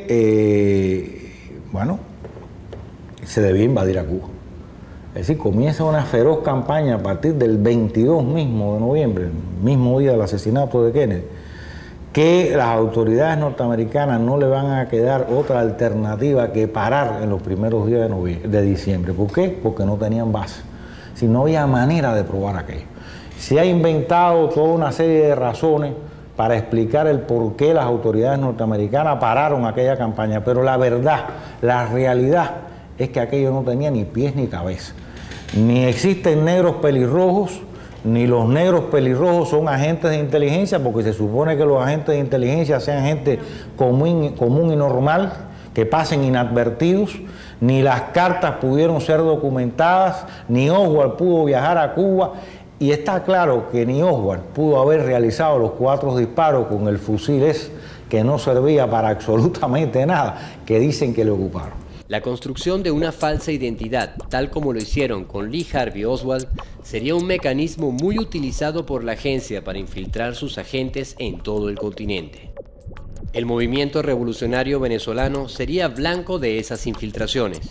que, bueno, se debía invadir a Cuba. Es decir, comienza una feroz campaña a partir del 22 mismo de noviembre, el mismo día del asesinato de Kennedy, que las autoridades norteamericanas no le van a quedar otra alternativa que parar en los primeros días de diciembre. ¿Por qué? Porque no tenían base. Si no había manera de probar aquello. Se ha inventado toda una serie de razones para explicar el por qué las autoridades norteamericanas pararon aquella campaña, pero la verdad, la realidad es que aquello no tenía ni pies ni cabeza. Ni existen negros pelirrojos, ni los negros pelirrojos son agentes de inteligencia, porque se supone que los agentes de inteligencia sean gente común y normal, que pasen inadvertidos, ni las cartas pudieron ser documentadas, ni Oswald pudo viajar a Cuba, y está claro que ni Oswald pudo haber realizado los 4 disparos con el fusil ese, que no servía para absolutamente nada, que dicen que le ocuparon. La construcción de una falsa identidad, tal como lo hicieron con Lee Harvey Oswald, sería un mecanismo muy utilizado por la agencia para infiltrar sus agentes en todo el continente. El movimiento revolucionario venezolano sería blanco de esas infiltraciones.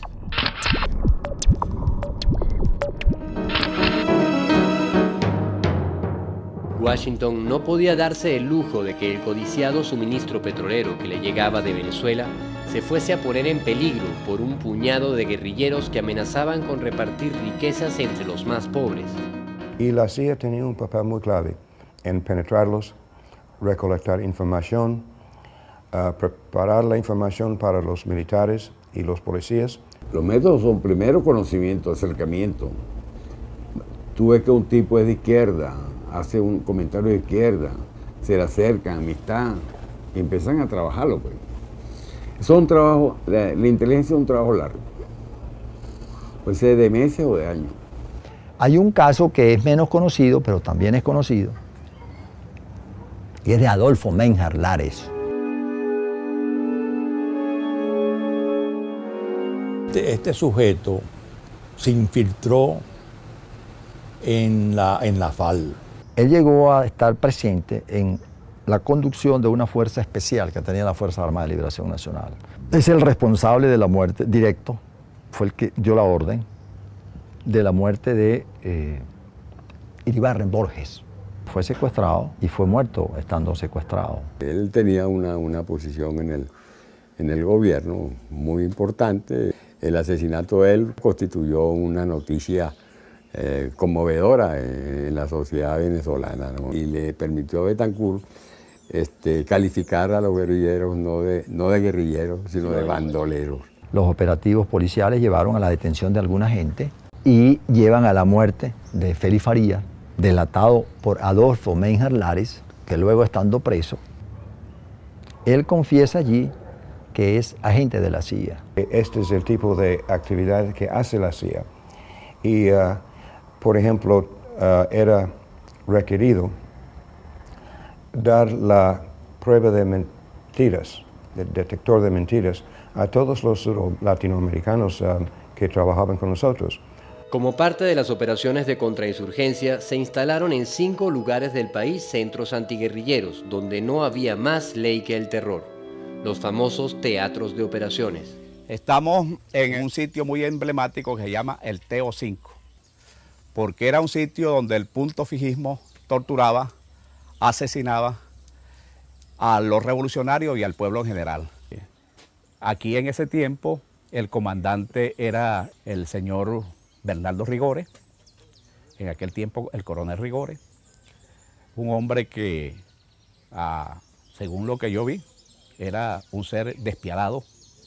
Washington no podía darse el lujo de que el codiciado suministro petrolero que le llegaba de Venezuela se fuese a poner en peligro por un puñado de guerrilleros que amenazaban con repartir riquezas entre los más pobres. Y la CIA tenía un papel muy clave en penetrarlos, recolectar información, preparar la información para los militares y los policías. Los métodos son primero conocimiento, acercamiento. Tú ves que un tipo es de izquierda, hace un comentario de izquierda, se le acercan, amistad, y empiezan a trabajarlo, pues. Son trabajos, la inteligencia es un trabajo largo, puede ser de meses o de años. Hay un caso que es menos conocido, pero también es conocido, y es de Adolfo Menjar Lares. Este sujeto se infiltró en la FAL. Él llegó a estar presente en la conducción de una fuerza especial que tenía la Fuerza Armada de Liberación Nacional. Es el responsable de la muerte directo, fue el que dio la orden de la muerte de Iribarren Borges. Fue secuestrado y fue muerto estando secuestrado. Él tenía una posición en el gobierno muy importante. El asesinato de él constituyó una noticia conmovedora en la sociedad venezolana, ¿no? Y le permitió a Betancourt calificar a los guerrilleros no de guerrilleros, sino de bandoleros. Los operativos policiales llevaron a la detención de alguna gente y llevan a la muerte de Félix Farías, delatado por Adolfo Menjar Lares, que luego estando preso, él confiesa allí que es agente de la CIA. Este es el tipo de actividad que hace la CIA. Y, por ejemplo, era requerido dar la prueba de mentiras, del detector de mentiras, a todos los latinoamericanos que trabajaban con nosotros. Como parte de las operaciones de contrainsurgencia, se instalaron en 5 lugares del país centros antiguerrilleros, donde no había más ley que el terror, los famosos teatros de operaciones. Estamos en un sitio muy emblemático que se llama el TO5, porque era un sitio donde el punto fijismo torturaba, asesinaba a los revolucionarios y al pueblo en general. Aquí en ese tiempo el comandante era el señor Bernardo Rigores, en aquel tiempo el coronel Rigores, un hombre que, según lo que yo vi, era un ser despiadado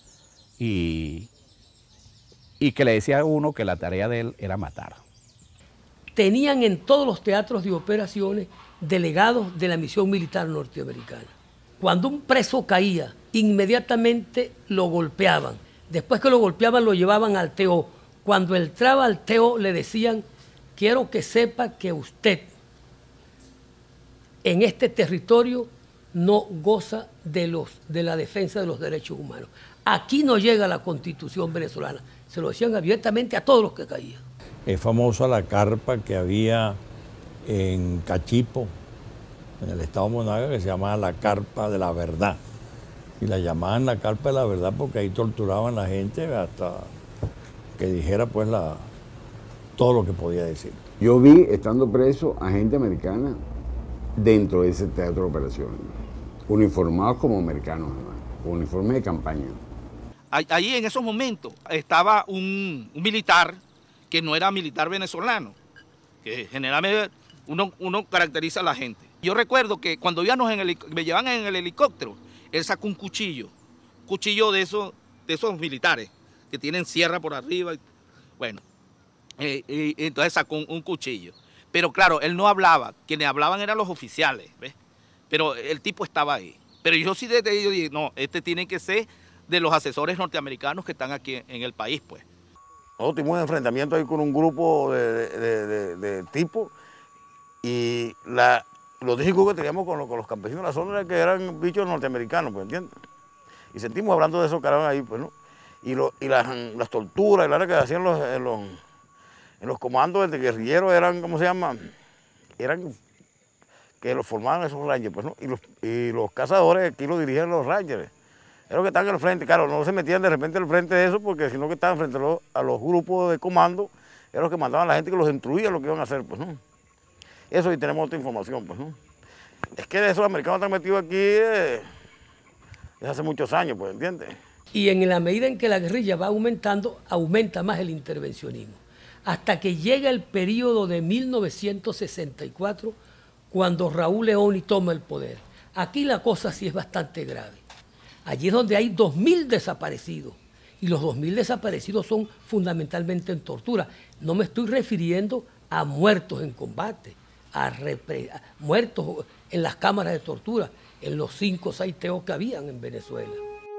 y que le decía a uno que la tarea de él era matar. Tenían en todos los teatros de operaciones delegados de la misión militar norteamericana. Cuando un preso caía, inmediatamente lo golpeaban. Después que lo golpeaban, lo llevaban al TO. Cuando entraba al TO, le decían: quiero que sepa que usted en este territorio no goza de la defensa de los derechos humanos. Aquí no llega la Constitución venezolana. Se lo decían abiertamente a todos los que caían. Es famosa la carpa que había en Cachipo, en el estado Monaga, que se llamaba la carpa de la verdad. Y la llamaban la carpa de la verdad porque ahí torturaban a la gente hasta que dijera pues todo lo que podía decir. Yo vi, estando preso, a gente americana dentro de ese teatro de operaciones. uniformados como americanos, uniforme de campaña. Allí en esos momentos estaba un militar que no era militar venezolano, que generalmente uno caracteriza a la gente. Yo recuerdo que cuando me llevaban en el helicóptero, él sacó un cuchillo de esos militares que tienen sierra por arriba. Bueno, entonces sacó un cuchillo. Pero claro, él no hablaba, quienes hablaban eran los oficiales, ¿ves? Pero el tipo estaba ahí. Pero yo sí yo dije, no, este tiene que ser de los asesores norteamericanos que están aquí en el país, pues. Nosotros tuvimos un enfrentamiento ahí con un grupo de tipos y los discos que teníamos con los campesinos de la zona era que eran bichos norteamericanos, pues, ¿entiendes? Y sentimos hablando de esos carajos ahí, pues, ¿no? Y las torturas, y la que hacían en los comandos de guerrilleros eran, ¿cómo se llama? Eran que los formaban esos rangers, pues, ¿no? Y los cazadores aquí los dirigían los rangers. Era los que estaban en el frente, claro, no se metían de repente al frente de eso, porque sino que estaban frente a los grupos de comando, eran los que mandaban a la gente que los instruía lo que iban a hacer, pues, ¿no? Eso, y tenemos otra información, pues, ¿no? Es que de esos americanos están metidos aquí desde hace muchos años, pues, ¿entiendes? Y en la medida en que la guerrilla va aumentando, aumenta más el intervencionismo. Hasta que llega el periodo de 1964, cuando Raúl Leoni toma el poder. Aquí la cosa sí es bastante grave. Allí es donde hay 2.000 desaparecidos. Y los 2.000 desaparecidos son fundamentalmente en tortura. No me estoy refiriendo a muertos en combate, a muertos en las cámaras de tortura, en los 5 o 6 teos que habían en Venezuela.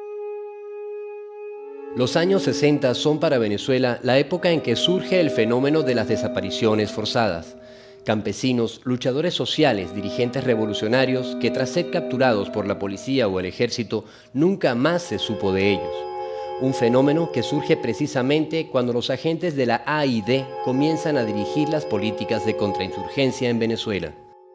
Los años 60 son para Venezuela la época en que surge el fenómeno de las desapariciones forzadas. Campesinos, luchadores sociales, dirigentes revolucionarios que tras ser capturados por la policía o el ejército nunca más se supo de ellos. Un fenómeno que surge precisamente cuando los agentes de la AID comienzan a dirigir las políticas de contrainsurgencia en Venezuela.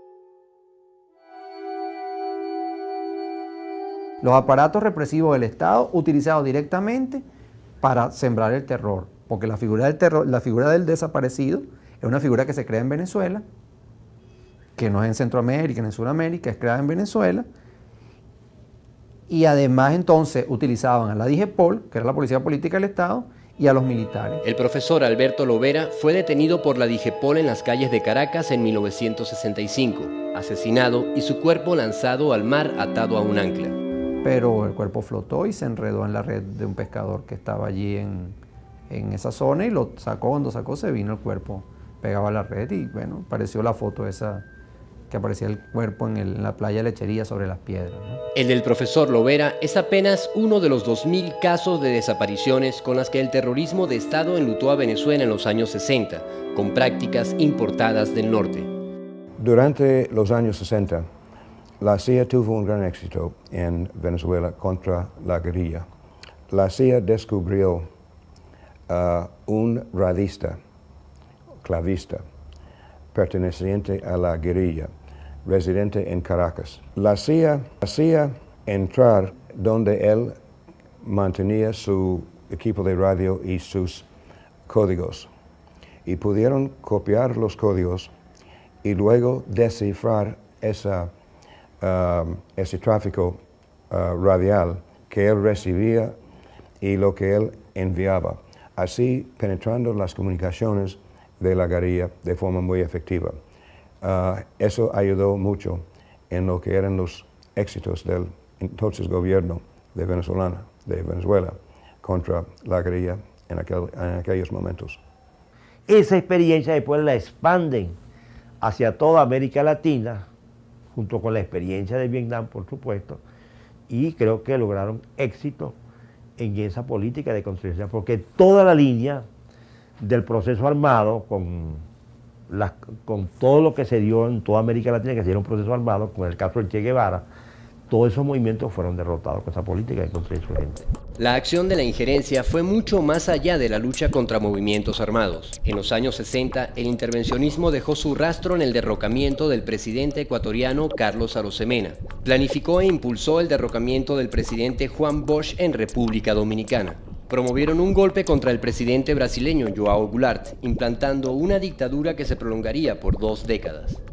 Los aparatos represivos del Estado utilizados directamente para sembrar el terror, porque la figura del terror, la figura del desaparecido es una figura que se crea en Venezuela, que no es en Centroamérica, ni en Sudamérica, es creada en Venezuela, y además entonces utilizaban a la DIGEPOL, que era la Policía Política del Estado, y a los militares. El profesor Alberto Lovera fue detenido por la DIGEPOL en las calles de Caracas en 1965, asesinado y su cuerpo lanzado al mar atado a un ancla. Pero el cuerpo flotó y se enredó en la red de un pescador que estaba allí en esa zona y lo sacó. Cuando sacó se vino el cuerpo pegado a la red y bueno, apareció la foto esa que aparecía el cuerpo en la playa Lechería sobre las piedras, ¿no? El del profesor Lovera es apenas uno de los 2.000 casos de desapariciones con las que el terrorismo de Estado enlutó a Venezuela en los años 60, con prácticas importadas del norte. Durante los años 60, la CIA tuvo un gran éxito en Venezuela contra la guerrilla. La CIA descubrió un radista, clavista, perteneciente a la guerrilla, residente en Caracas. La CIA entrar donde él mantenía su equipo de radio y sus códigos. Y pudieron copiar los códigos y luego descifrar ese tráfico radial que él recibía y lo que él enviaba, así penetrando las comunicaciones de la guerrilla de forma muy efectiva. Eso ayudó mucho en lo que eran los éxitos del entonces gobierno de Venezuela contra la guerrilla en aquellos momentos. Esa experiencia después la expanden hacia toda América Latina, junto con la experiencia de Vietnam, por supuesto, y creo que lograron éxito en esa política de construcción, porque toda la línea del proceso armado, con todo lo que se dio en toda América Latina, que se dio un proceso armado, con el caso del Che Guevara, todos esos movimientos fueron derrotados con esa política de contrainsurgencia. La acción de la injerencia fue mucho más allá de la lucha contra movimientos armados. En los años 60, el intervencionismo dejó su rastro en el derrocamiento del presidente ecuatoriano Carlos Arosemena. Planificó e impulsó el derrocamiento del presidente Juan Bosch en República Dominicana. Promovieron un golpe contra el presidente brasileño João Goulart, implantando una dictadura que se prolongaría por 2 décadas.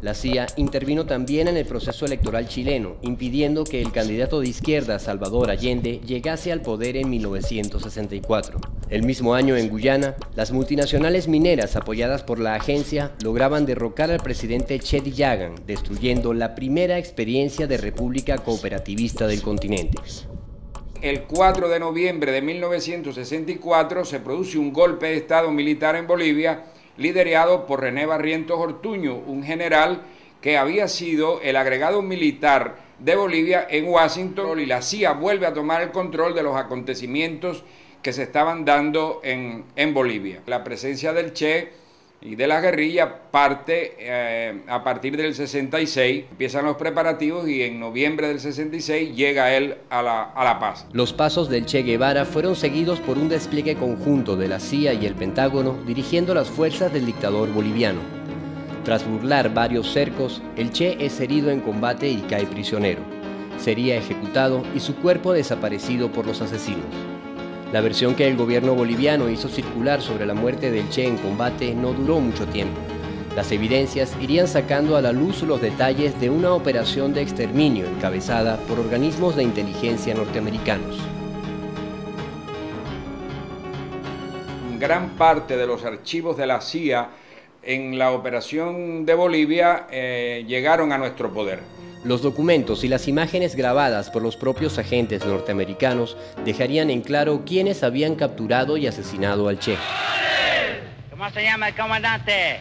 La CIA intervino también en el proceso electoral chileno, impidiendo que el candidato de izquierda Salvador Allende llegase al poder en 1964. El mismo año en Guyana, las multinacionales mineras apoyadas por la agencia lograban derrocar al presidente Cheddi Jagan, destruyendo la primera experiencia de república cooperativista del continente. El 4 de noviembre de 1964 se produce un golpe de Estado militar en Bolivia, liderado por René Barrientos Ortuño, un general que había sido el agregado militar de Bolivia en Washington, y la CIA vuelve a tomar el control de los acontecimientos que se estaban dando en Bolivia. La presencia del Che y de la guerrilla parte a partir del 66, empiezan los preparativos y en noviembre del 66 llega él a la paz. Los pasos del Che Guevara fueron seguidos por un despliegue conjunto de la CIA y el Pentágono dirigiendo las fuerzas del dictador boliviano. Tras burlar varios cercos, el Che es herido en combate y cae prisionero. Sería ejecutado y su cuerpo desaparecido por los asesinos. La versión que el gobierno boliviano hizo circular sobre la muerte del Che en combate no duró mucho tiempo. Las evidencias irían sacando a la luz los detalles de una operación de exterminio encabezada por organismos de inteligencia norteamericanos. Gran parte de los archivos de la CIA en la operación de Bolivia llegaron a nuestro poder. Los documentos y las imágenes grabadas por los propios agentes norteamericanos dejarían en claro quiénes habían capturado y asesinado al Che. ¿Cómo se llama el comandante?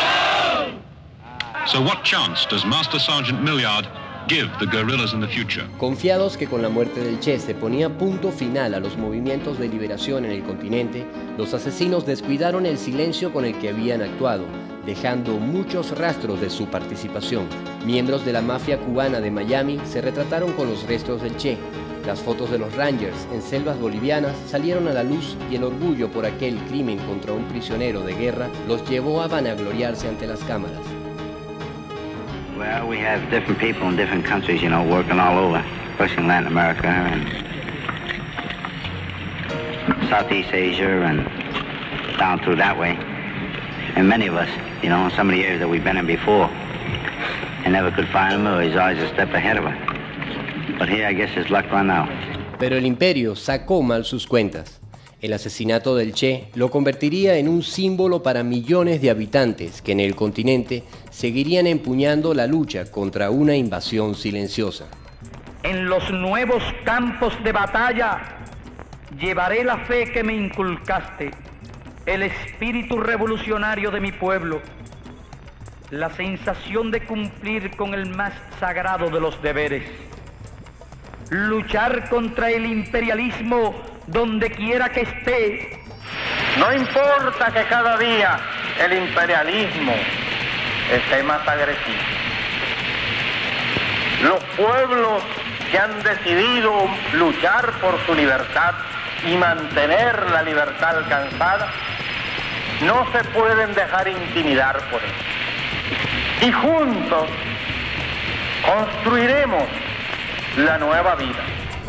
So what chance does Master Sergeant Milliard give the guerrillas in the future? Confiados que con la muerte del Che se ponía punto final a los movimientos de liberación en el continente, los asesinos descuidaron el silencio con el que habían actuado, dejando muchos rastros de su participación. Miembros de la mafia cubana de Miami se retrataron con los restos del Che. Las fotos de los Rangers en selvas bolivianas salieron a la luz y el orgullo por aquel crimen contra un prisionero de guerra los llevó a vanagloriarse ante las cámaras. Well, we have different people in different countries, you know, working all over, especially in Latin America and Southeast Asia and down through that way. And many of us, you know, in some of the areas that we've been in before, and never could find him, or he's always a step ahead of us. But here, I guess his luck run out. Pero el imperio sacó mal sus cuentas. El asesinato del Che lo convertiría en un símbolo para millones de habitantes que en el continente seguirían empuñando la lucha contra una invasión silenciosa. En los nuevos campos de batalla llevaré la fe que me inculcaste, el espíritu revolucionario de mi pueblo, la sensación de cumplir con el más sagrado de los deberes, luchar contra el imperialismo donde quiera que esté. No importa que cada día el imperialismo esté más agresivo. Los pueblos que han decidido luchar por su libertad y mantener la libertad alcanzada no se pueden dejar intimidar por eso. Y juntos construiremos la nueva vida.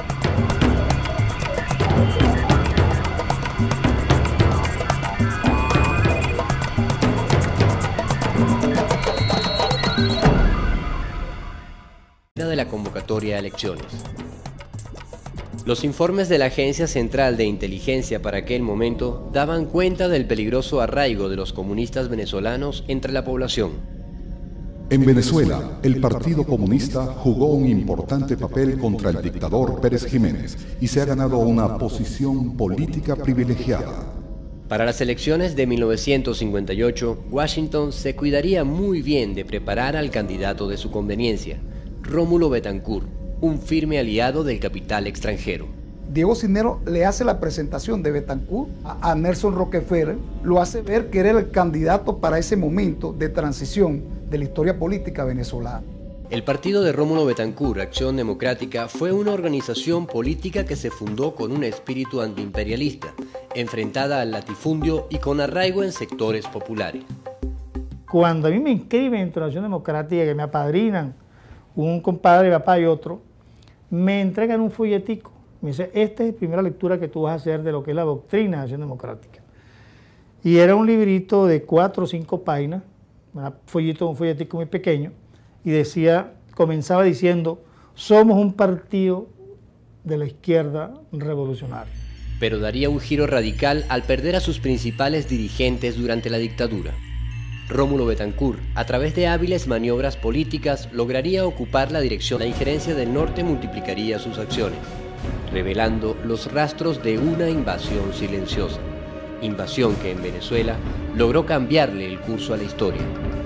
De la convocatoria a elecciones. Los informes de la Agencia Central de Inteligencia para aquel momento daban cuenta del peligroso arraigo de los comunistas venezolanos entre la población. En Venezuela, el Partido Comunista jugó un importante papel contra el dictador Pérez Jiménez y se ha ganado una posición política privilegiada. Para las elecciones de 1958, Washington se cuidaría muy bien de preparar al candidato de su conveniencia, Rómulo Betancourt, un firme aliado del capital extranjero. Diego Cisneros le hace la presentación de Betancourt a Nelson Rockefeller, lo hace ver que era el candidato para ese momento de transición de la historia política venezolana. El partido de Rómulo Betancourt, Acción Democrática, fue una organización política que se fundó con un espíritu antiimperialista, enfrentada al latifundio y con arraigo en sectores populares. Cuando a mí me inscriben en Acción Democrática, que me apadrinan un compadre, papá y otro, me entregan un folletico. Me dice, esta es la primera lectura que tú vas a hacer de lo que es la doctrina de Acción Democrática. Y era un librito de 4 o 5 páginas un folletico muy pequeño, y decía, comenzaba diciendo, somos un partido de la izquierda revolucionaria. Pero daría un giro radical al perder a sus principales dirigentes durante la dictadura. Rómulo Betancourt, a través de hábiles maniobras políticas, lograría ocupar la dirección. La injerencia del norte multiplicaría sus acciones, revelando los rastros de una invasión silenciosa. Invasión que en Venezuela logró cambiarle el curso a la historia.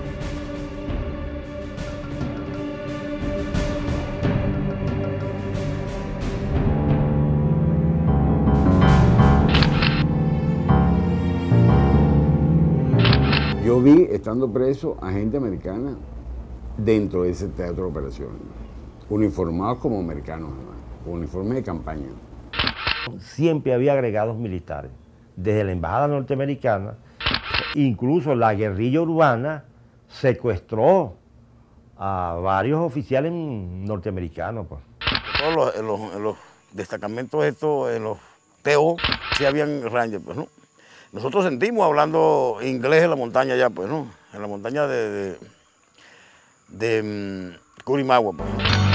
Yo vi, estando preso, a gente americana dentro de ese teatro de operaciones, uniformados como americanos, uniformes de campaña. Siempre había agregados militares, desde la embajada norteamericana, incluso la guerrilla urbana secuestró a varios oficiales norteamericanos. Pues. Todos los destacamentos estos, en los TO, sí habían rangers, pues, ¿no? Nosotros sentimos hablando inglés en la montaña ya, pues, ¿no? En la montaña de Curimagua, pues.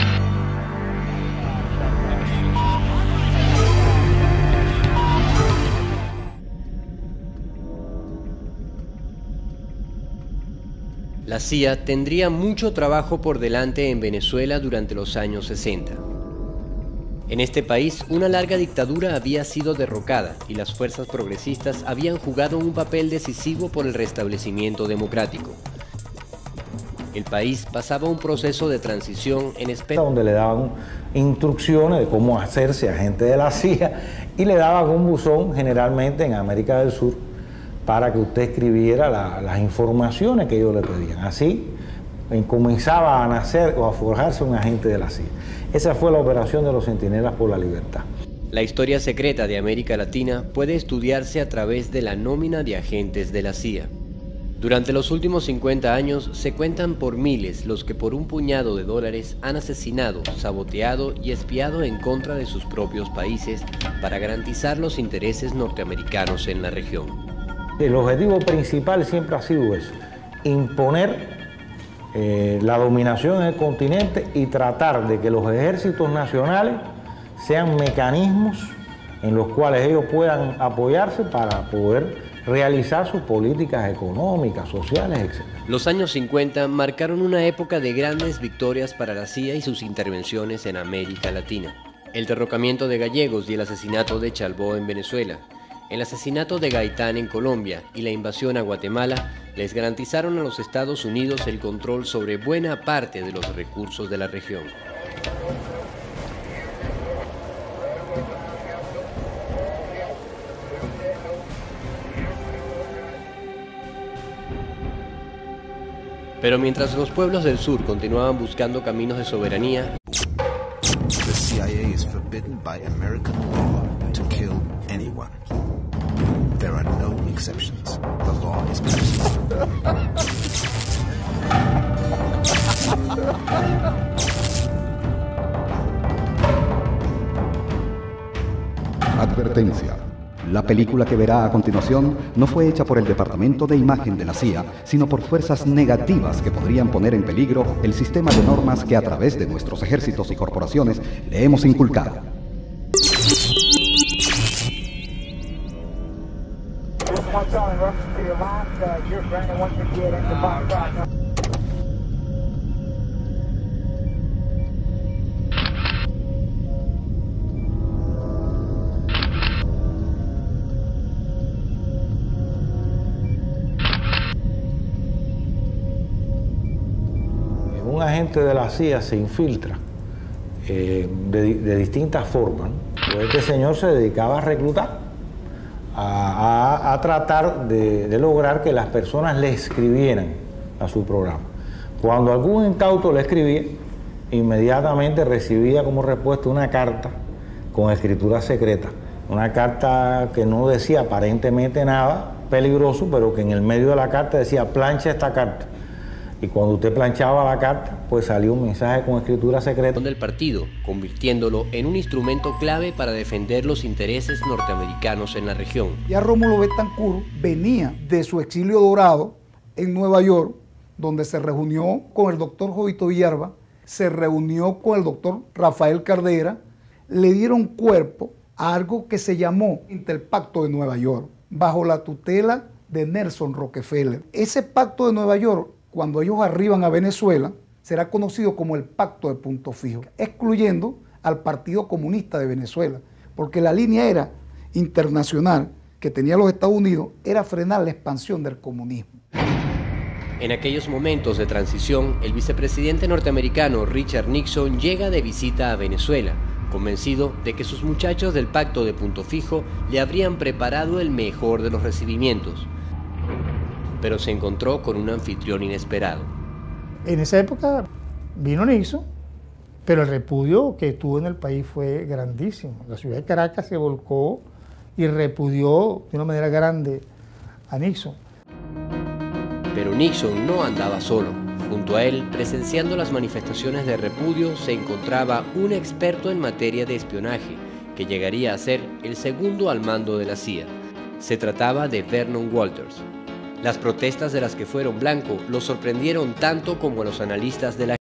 La CIA tendría mucho trabajo por delante en Venezuela durante los años 60. En este país, una larga dictadura había sido derrocada y las fuerzas progresistas habían jugado un papel decisivo por el restablecimiento democrático. El país pasaba un proceso de transición en espera, donde le daban instrucciones de cómo hacerse agente de la CIA y le daban un buzón, generalmente en América del Sur, para que usted escribiera las informaciones que ellos le pedían. Así comenzaba a nacer o a forjarse un agente de la CIA. Esa fue la operación de los Centinelas por la Libertad. La historia secreta de América Latina puede estudiarse a través de la nómina de agentes de la CIA. Durante los últimos 50 años se cuentan por miles los que por un puñado de dólares han asesinado, saboteado y espiado en contra de sus propios países para garantizar los intereses norteamericanos en la región. El objetivo principal siempre ha sido eso, imponer la dominación en el continente y tratar de que los ejércitos nacionales sean mecanismos en los cuales ellos puedan apoyarse para poder realizar sus políticas económicas, sociales, etc. Los años 50 marcaron una época de grandes victorias para la CIA y sus intervenciones en América Latina. El derrocamiento de Gallegos y el asesinato de Chalbó en Venezuela, el asesinato de Gaitán en Colombia y la invasión a Guatemala les garantizaron a los Estados Unidos el control sobre buena parte de los recursos de la región. Pero mientras los pueblos del sur continuaban buscando caminos de soberanía, The CIA is forbidden by American law to kill anyone. There are no exceptions. The law is Advertencia. La película que verá a continuación no fue hecha por el Departamento de Imagen de la CIA, sino por fuerzas negativas que podrían poner en peligro el sistema de normas que a través de nuestros ejércitos y corporaciones le hemos inculcado. Un agente de la CIA se infiltra de distintas formas. Este señor se dedicaba a reclutar, a tratar de lograr que las personas le escribieran a su programa. Cuando algún incauto le escribía, inmediatamente recibía como respuesta una carta con escritura secreta. Una carta que no decía aparentemente nada peligroso, pero que en el medio de la carta decía, plancha esta carta. Y cuando usted planchaba la carta, pues salía un mensaje con escritura secreta del partido, convirtiéndolo en un instrumento clave para defender los intereses norteamericanos en la región. Ya Rómulo Betancourt venía de su exilio dorado en Nueva York donde se reunió con el doctor Jovito Villalba, se reunió con el doctor Rafael Cardera, le dieron cuerpo a algo que se llamó el Pacto de Nueva York, bajo la tutela de Nelson Rockefeller. Ese Pacto de Nueva York, cuando ellos arriban a Venezuela, será conocido como el Pacto de Punto Fijo, excluyendo al Partido Comunista de Venezuela, porque la línea era internacional que tenía los Estados Unidos, era frenar la expansión del comunismo. En aquellos momentos de transición, el vicepresidente norteamericano Richard Nixon llega de visita a Venezuela, convencido de que sus muchachos del Pacto de Punto Fijo le habrían preparado el mejor de los recibimientos. Pero se encontró con un anfitrión inesperado. En esa época vino Nixon, pero el repudio que tuvo en el país fue grandísimo. La ciudad de Caracas se volcó y repudió de una manera grande a Nixon. Pero Nixon no andaba solo. Junto a él, presenciando las manifestaciones de repudio, se encontraba un experto en materia de espionaje, que llegaría a ser el segundo al mando de la CIA. Se trataba de Vernon Walters. Las protestas de las que fueron blanco lo sorprendieron tanto como a los analistas de la